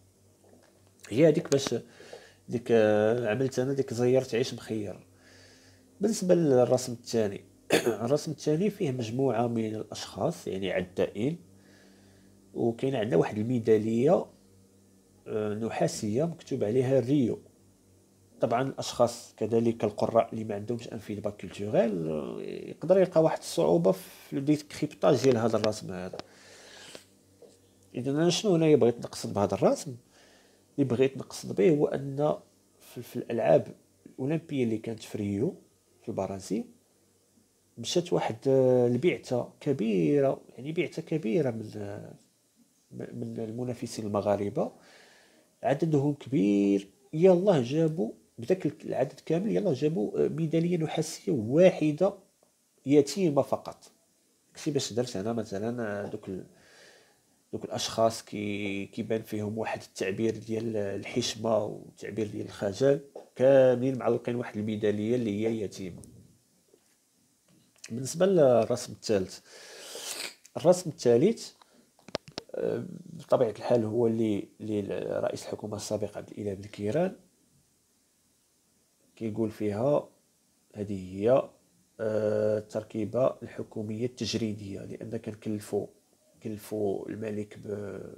هي هذيك باش ديك عملت انا ديك زيرت عيش مخير. بالنسبه للرسم الثاني الرسم الثاني فيه مجموعه من الاشخاص يعني عدائين، وكاين عندنا واحد الميداليه نحاسيه مكتوب عليها ريو. طبعا الاشخاص كذلك القراء اللي ما عندهمش ان فيدباك كولتوريل يقدر يلقى واحد الصعوبه في الديكريبطاج ديال هذا الرسم هذا. اذا انا شنو هنايا بغيت نقصد بهذا الرسم؟ اللي بغيت نقصد به هو ان في, في الالعاب الاولمبيه اللي كانت في ريو في البرازيل مشات واحد البعثه كبيره، يعني بعثه كبيره من من المنافسين المغاربه، عددهم كبير، يلاه جابوا بداك العدد كامل يلاه جابوا ميداليه نحاسيه واحده يتيمه فقط. داكشي باش درت انا مثلا دوك دوك الاشخاص كي كيبان فيهم واحد التعبير ديال الحشمه والتعبير ديال الخجل، كاملين معلقين واحد الميداليه اللي هي يتيمه. بالنسبه للرسم الثالث الرسم الثالث بطبيعه الحال هو اللي اللي رئيس الحكومه السابق عبد الاله بن كيران كيقول فيها هذه هي التركيبه الحكوميه التجريديه، لان كنكلفوا كلفوا الملك ب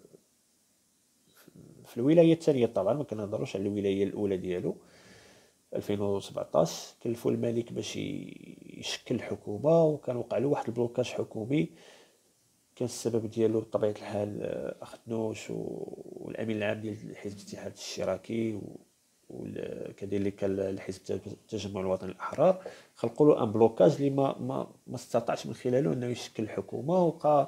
في الولايه الثانيه، طبعا ما كنهضروش على الولايه الاولى ديالو ألفين وسبعطاش، كلفوا الملك باش يشكل حكومه، وكان وقع له واحد البلوكاج حكومي كان السبب ديالو بطبيعه الحال اخنوش والامين العام ديال حزب الاتحاد الاشتراكي وكذلك الحزب التجمع الوطني الاحرار، خلقوا له ان بلوكاج اللي ما ما ما استطاعش من خلاله انه يشكل حكومه، وبقى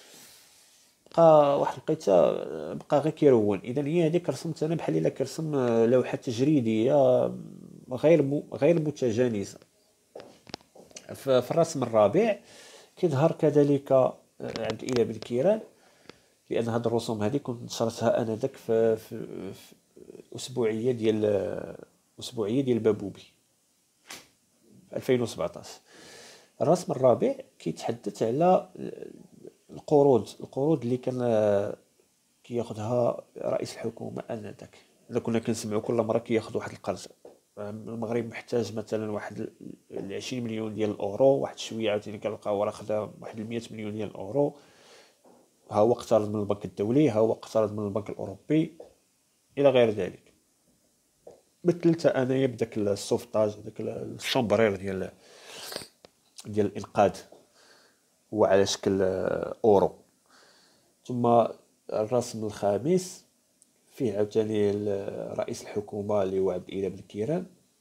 بقى واحد لقيته بقى غير كيرون. اذا هي هذيك رسمت انا بحال الا كرسم لوحه تجريديه غير م... غير متجانسه. في الرسم الرابع كيظهر كذلك عبد الاله بن كيران، لان هاد الرسوم هذه كنت نشرتها انا ذاك في, في, في اسبوعيه ديال اسبوعيه ديال بابوبي في ألفين وسبعطاش. الرسم الرابع كيتحدث على القروض القروض اللي كان كياخذها رئيس الحكومه انذاك. الا كنا كنسمعوا كل مره كياخذ واحد القرض، المغرب محتاج مثلا واحد عشرين مليون ديال الاورو، واحد شويه عاوتاني كنلقاو راه خدا واحد مية مليون ديال الاورو، ها هو اقترض من البنك الدولي، ها هو اقترض من البنك الاوروبي الى غير ذلك. مثلت انايا بداك السوفتاج داك الشومبرير ديال ديال الانقاذ هو على شكل اورو. ثم الرسم الخامس فيه عاوتاني رئيس الحكومه اللي هو عبد الاله بن كيران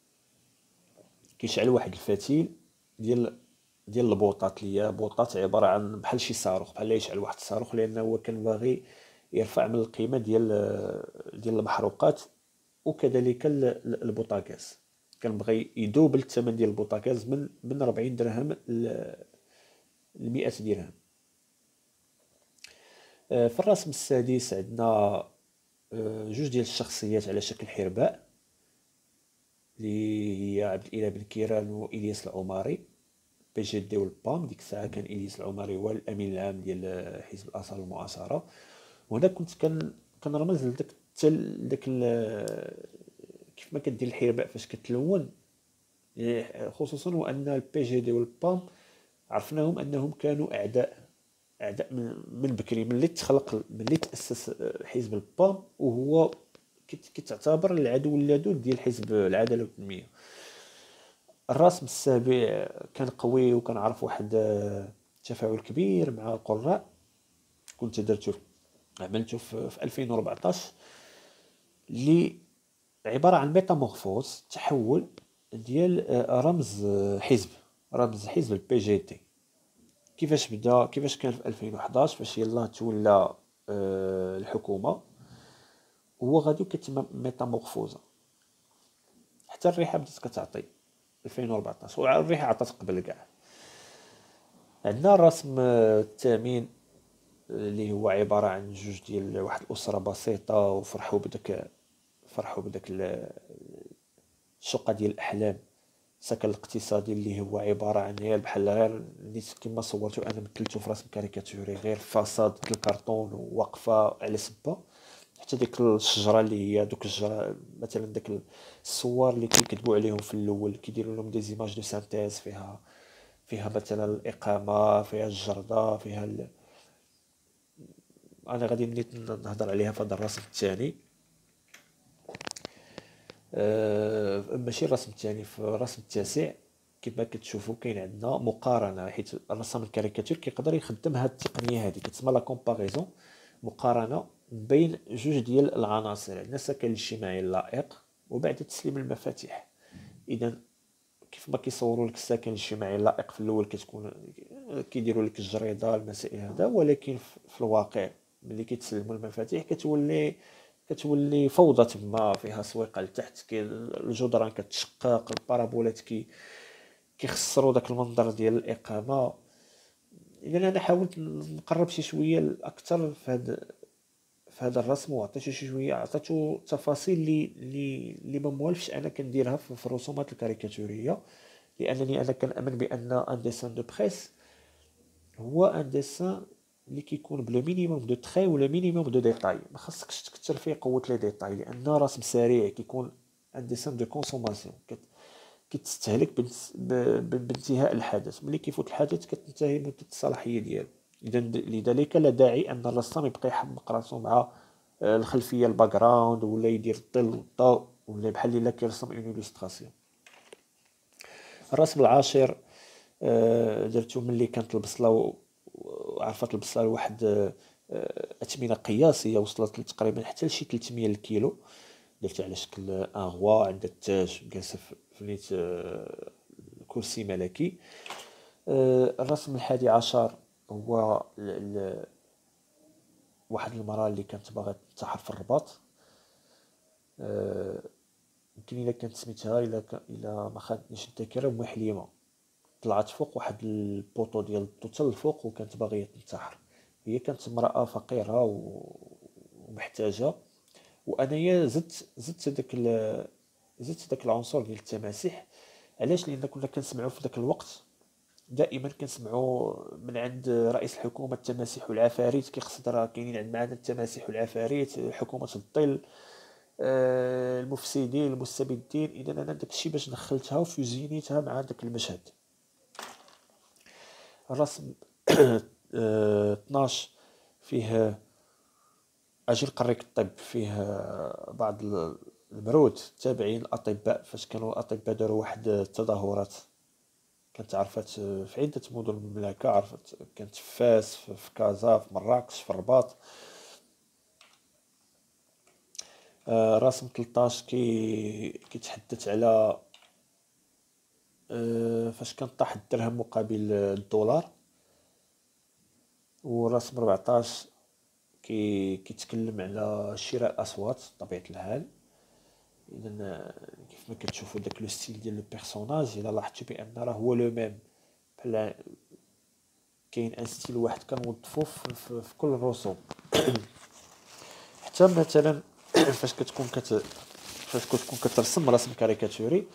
كيشعل واحد الفتيل ديال ديال البوطات اللي هي بوطات عباره عن بحال شي صاروخ، بحال يشعل واحد الصاروخ، لانه هو كان باغي يرفع من القيمه ديال ديال المحروقات وكذلك البوطاغاز، كان بغى يدوبل الثمن ديال البوطاغاز من من أربعين درهم ل مئة درهم. في الرسم السادس عندنا جوج ديال الشخصيات على شكل حرباء اللي هي عبد الاله بن كيران والياس العماري، بي جي دي والبام. ديك الساعه كان الياس العماري هو الامين العام ديال حزب الاثار والمعاصره. وهنا كنت كان كنرمز لداك التل داك كيف ما كدير الحرباء فاش كتلون، خصوصا وان البي جي دي والبام عرفناهم انهم كانوا اعداء اعداء من, من بكري، ملي تخلق ملي تاسس حزب البام، وهو كتعتبر العدو اللدود ديال حزب العداله والتنميه. الرسم السابع كان قوي وكان عرف واحد تفاعل كبير مع القراء. كنت درته عملته في ألفين وأربعطاش، اللي عباره عن ميتامورفوز، تحول ديال رمز حزب رمز حزب البي جي تي. كيفاش بدا كيفاش كان في ألفين وحداش فاش يلاه تولى الحكومه، هو غادي كتم ميتامورفوزا حتى الريحه بدات كتعطي ألفين وأربعطاش، والريحه عطات قبل كاع. عندنا الرسم الثامن اللي هو عباره عن جوج ديال واحد الاسره بسيطه، وفرحوا بداك فرحوا بداك الشقه ديال الاحلام، السكن الاقتصادي اللي هو عباره عن غير بحال غير نيت كما صورته انا مثلته في رسم كاريكاتوري، غير فاصاد الكرتون وواقفه على سبه. حتى ديك الشجره اللي هي دوك الشجره مثلا داك الصور اللي كيكتبوا عليهم في الاول كيديروا لهم دي زيماج دو سانتيز، فيها فيها مثلا الاقامه، فيها الجرده، فيها ال... انا غادي نيت نهضر عليها في هذا الرسم الثاني. أه ماشي الرسم الثاني، في الرسم التاسع كما كتشوفوا كاين عندنا مقارنه، حيت الرسام الكاريكاتور كيقدر يخدم هذه التقنيه هذه كتسمى لا كومباريزون، مقارنه بين جوج ديال العناصر. عندنا السكن الاجتماعي اللائق وبعد تسليم المفاتيح. اذا كيف ما كيصوروا لك السكن الاجتماعي اللائق في الاول كتكون كيديروا لك الجريده المسائل هذا، ولكن في الواقع ملي كيتسلموا المفاتيح كتولي كتولي فوضى تما، فيها سويقه لتحت، الجدران كتشقق، البارابولات كي كيخسروا داك المنظر ديال الاقامه. اذا انا حاولت نقرب شي شويه اكثر في هذا في هذا الرسم، وعطيته شي شويه عطيته تفاصيل اللي اللي اللي ما موالفش انا كنديرها في الرسومات الكاريكاتوريه، لانني انا كنامن بان ان ديسان دو بريس هو ان ديسان اللي كيكون بلو مينيموم دو تري ولا مينيموم دو ديتاي، ما خاصكش تكثر فيه قوه لي ديتاي، لان رسم سريع كيكون ان ديسان دو كونسوماسيون كتستهلك بانتهاء الحدث. ملي كيفوت الحدث كتنتهي مده الصلاحيه ديالو. اذا لذلك لا داعي ان الرسام يبقى يحمق راسو مع الخلفيه الباك جراوند، ولا يدير الظل والضوء، ولا بحال الا كيرسم اون إليستراسيون. الرسم العاشر درتو ملي كانت البصله وعرفت البصله لواحد اثمنه قياسيه وصلت تقريبا حتى لشي ثلاثمية الكيلو. درت على شكل ان غوا عند التاج جالسه في نيت كرسي ملكي. الرسم الحادي عشر هو واحد المراه اللي كانت باغا تنتحر في الرباط. يمكن الا كانت سميتها الا الا ما خانتنيش الذاكره ام حليمه، طلعت فوق واحد البوطو ديال الضو حتى الفوق وكانت باغيه تنتحر. هي كانت امراه فقيره ومحتاجه، وانايا زدت زدت داك زدت داك العنصر ديال التماسيح. علاش؟ لان كنا كنسمعوا في داك الوقت دائما كنسمعوا من عند رئيس الحكومه التماسيح والعفاريت، كيقصد راه كاينين عند معنا التماسيح والعفاريت، حكومه الظل، آه المفسدين المستبدين. اذا انا داك الشيء باش دخلتها وفيوزينيتها مع داك المشهد. الرسم اثناش فيه اجل قريك الطب، فيه بعض المرود تابعين الاطباء فاش كانوا الاطباء داروا واحد التظاهرات كانت عرفت في عده مدن المملكه، عرفت كانت في فاس، في كازا، في مراكش، في الرباط. آه رسم ثلاثطاش كي كيتحدث على آه فاش كان طاح الدرهم مقابل الدولار. ورسم أربعطاش كي كيتكلم على شراء الاصوات بطبيعه الحال. اذا كيف ما كتشوفوا داك لو ستيل ديال لو بيرسوناج، الا لاحظتوا بان راه هو لو ميم، بحال كاين ان ستيل واحد كنوظفوه في, في كل الرسوم. حتى مثلا فاش كتكون كت فاش كتكون كترسم رسم كاريكاتوري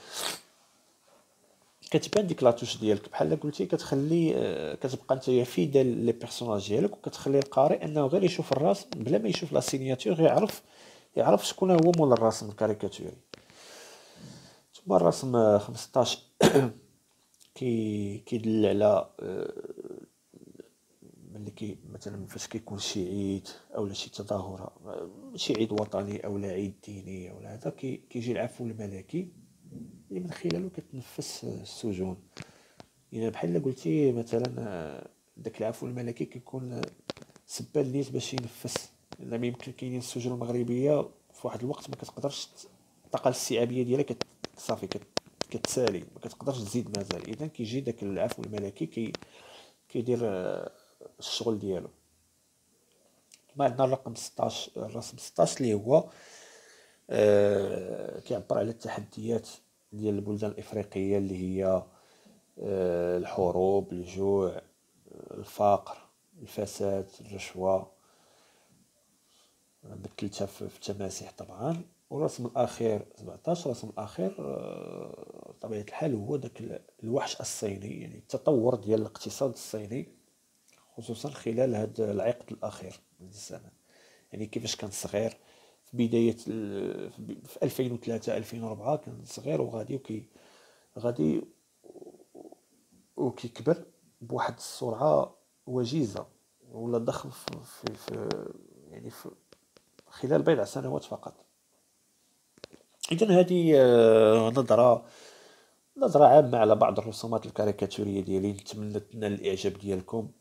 كتبان ديك لاطوش ديالك، بحال قلتي كتخلي كتبقى نتايا فيدال لي بيرسوناج ديالك، وكتخلي القارئ انه غير يشوف الرسم بلا ما يشوف لا سينياتور يعرف يعرف شكون هو مول الرسم الكاريكاتوري. ثم الرسم خمسطاش كي كيدل على ملي كي مثلا فاش كيكون شي عيد اولا شي تظاهره، شي عيد وطني اولا عيد ديني ولا هذا، كي كيجي العفو الملكي اللي من خلاله كتنفس السجون. يعني بحال قلتي مثلا داك العفو الملكي كيكون سبه النيت باش ينفس، لان ما يمكن كاينين السجون المغربيه في واحد الوقت ما كتقدرش الطاقه الاستيعابيه ديالها كت صافي كت كتسالي، ما كتقدرش تزيد مازال. اذا كيجي داك العفو الملكي كي كيدير الشغل ديالو. ما عندنا الرقم ستطاش، الرقم ستطاش اللي هو آه كيعبر على التحديات ديال البلدان الافريقيه اللي هي آه الحروب، الجوع، الفقر، الفساد، الرشوه، مثلتها في التماسيح طبعا. والرسم الاخير سبعطاش، الرسم الاخير بطبيعه الحال هو داك الوحش الصيني، يعني التطور ديال الاقتصاد الصيني خصوصا خلال هذا العقد الاخير من الزمن. يعني كيفاش كان صغير في بدايه في ألفين وثلاثة ألفين وأربعة، كان صغير وغادي وكي غادي وكيكبر بواحد السرعه وجيزه، ولا ضخم في, في, في يعني في خلال بضع سنوات فقط. إذن هذه نظرة نظرة عامة على بعض الرسومات الكاريكاتورية ديالي. نتمنى تنال الإعجاب ديالكم،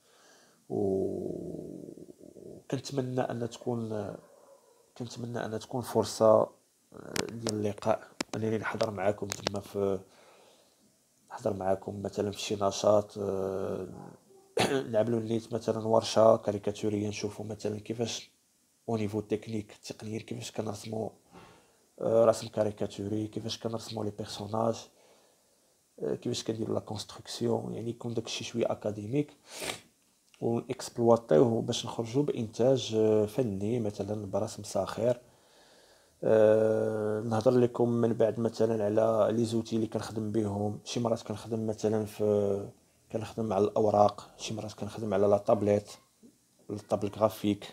وكنتمنى أن تكون كنتمنى أن تكون فرصة ديال اللقاء أنني نحضر معكم تما في نحضر معكم مثلا في شي نشاط، نعملوا نيت مثلا ورشة كاريكاتورية، نشوفوا مثلا كيفاش او نيفو تكنيك تقنيا كيفاش كنرسموا رسم كاريكاتوري، كيفاش كنرسموا لي بيرسوناج، كيفاش كنديروا لا كونستركسيون. يعني يكون داكشي شويه اكاديميك ونكسبلواتيوه باش نخرجوا بانتاج فني مثلا برسم ساخر. أه نهضر لكم من بعد مثلا على لي زوتي اللي كنخدم بهم. شي مرات كنخدم مثلا في كنخدم على الاوراق، شي مرات كنخدم على لا طابليت، الطابل غرافيك.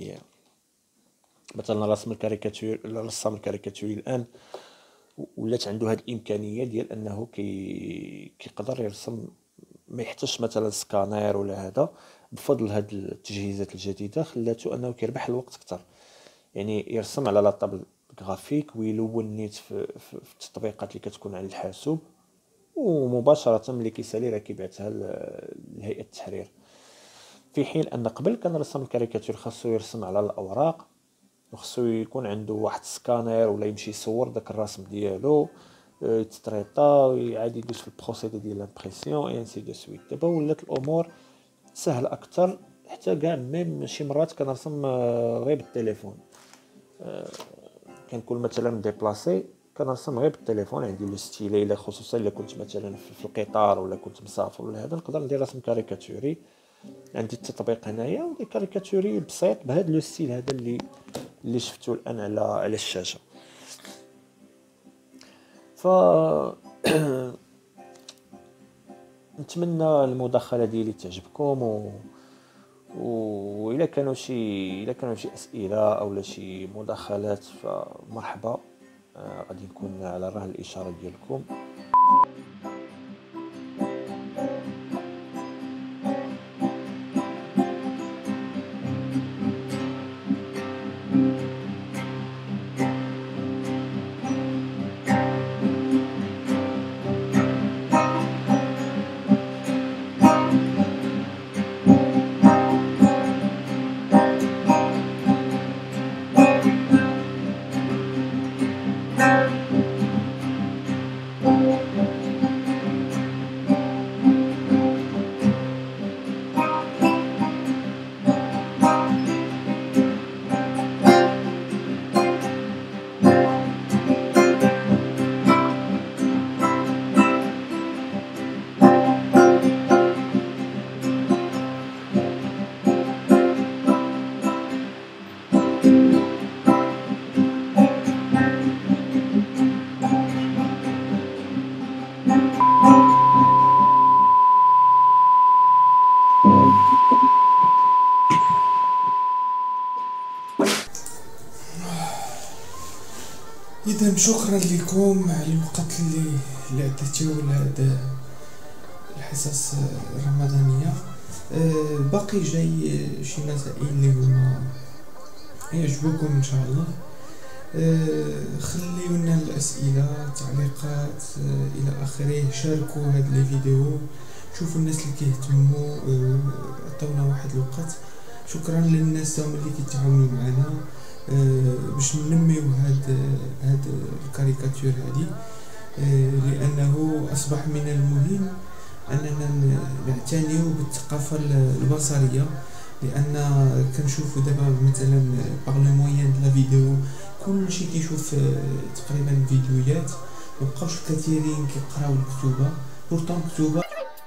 مثلا رسم الكاريكاتور، الرسام الكاريكاتوري الان ولات عنده هذه الامكانيه ديال انه كي كيقدر يرسم ما يحتاجش مثلا سكانير ولا هذا. بفضل هذه التجهيزات الجديده خلاته انه كيربح الوقت اكثر. يعني يرسم على لا طابل غرافيك ويلون نيت في, في, في التطبيقات اللي كتكون على الحاسوب، ومباشره ملي كيسالي راه كيبعثها لهيئه التحرير. في حين ان قبل كان رسام الكاريكاتور خاصو يرسم على الاوراق، وخصو يكون عنده واحد سكانير ولا يمشي يصور داك الرسم ديالو، يتطريطا ويعاد يدوز في البروسيدي ديال لامبريسيون اي انسي دو سويت. دابا ولات الامور سهله اكثر، حتى كاع ميم شي مرات كنرسم غير بالتليفون. كنكون مثلا ديبلاسي كنرسم غير بالتليفون، عندي لو ستيلي، الا خصوصا الا كنت مثلا في القطار ولا كنت مسافر ولا هذا، نقدر ندير رسم كاريكاتوري. عندي التطبيق هنايا ودي كاريكاتوري بسيط بهذا لو ستيل هذا اللي اللي شفتو الان على على الشاشه. ف نتمنى المداخله ديالي تعجبكم، و واذا كانوا شي اذا كانوا شي اسئله او شي مداخلات فمرحبا. آه غادي نكون على رهن الاشاره ديالكم. إذا شكرا لكم على الوقت اللي اللي عطيتوه لهاد الحصص الرمضانية. آه، باقي جاي شي مسائل اللي هما يعجبوكم ان شاء الله. آه، خليونا الاسئله، تعليقات، آه، الى اخره. شاركوا هاد لي فيديو، شوفوا الناس اللي كيهتموا، آه، عطونا واحد الوقت. شكرا للناس تاهم اللي كيتعاونوا معنا آه، باش ننميو هاد هاد الكاريكاتير هادي، آه، لانه اصبح من المهم اننا نعتنيو بالثقافه البصريه، لان كنشوفوا دابا مثلا باغ لو موين د لا فيديو كلشي كيشوف تقريبا فيديوهات، مبقاوش كثيرين كيقراو الكتوبه، بورطون كتوبه.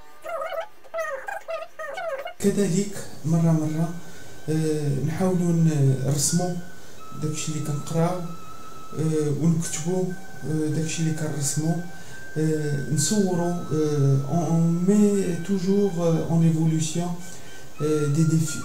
كذلك مره مره أه نحاولوا نرسموا داكشي اللي كنقراو، أه ونكتبوا أه داكشي اللي كنرسموا، أه نصوروا. اون مي توجور اون ايفولوشن دي ديفي.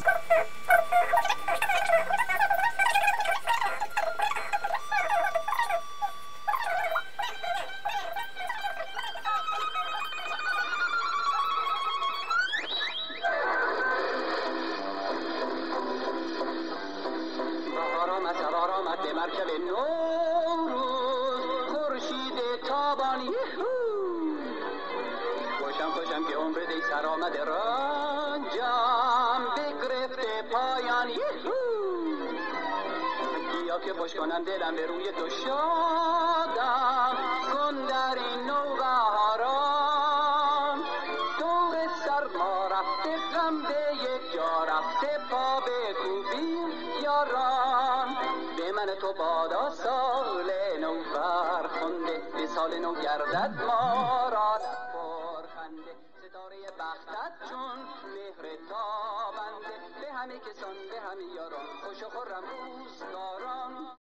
به مرکب نوروز خورشید تابانی خوشم خوشم که عمر دی سر آمده رنجم بگرفته پایانی بیا که خوش کنم دلم به روی تو شادم کن در این نوبهاران دور سرما رفته غم به یک جا رفته پا به کوبی یاران به من تو بادا سال نو برخونده به سال نو گردد ما را پرخنده ستاره بختت چون مهر تابنده به همه کسان به همه یاران خوش و خرم روزگاران.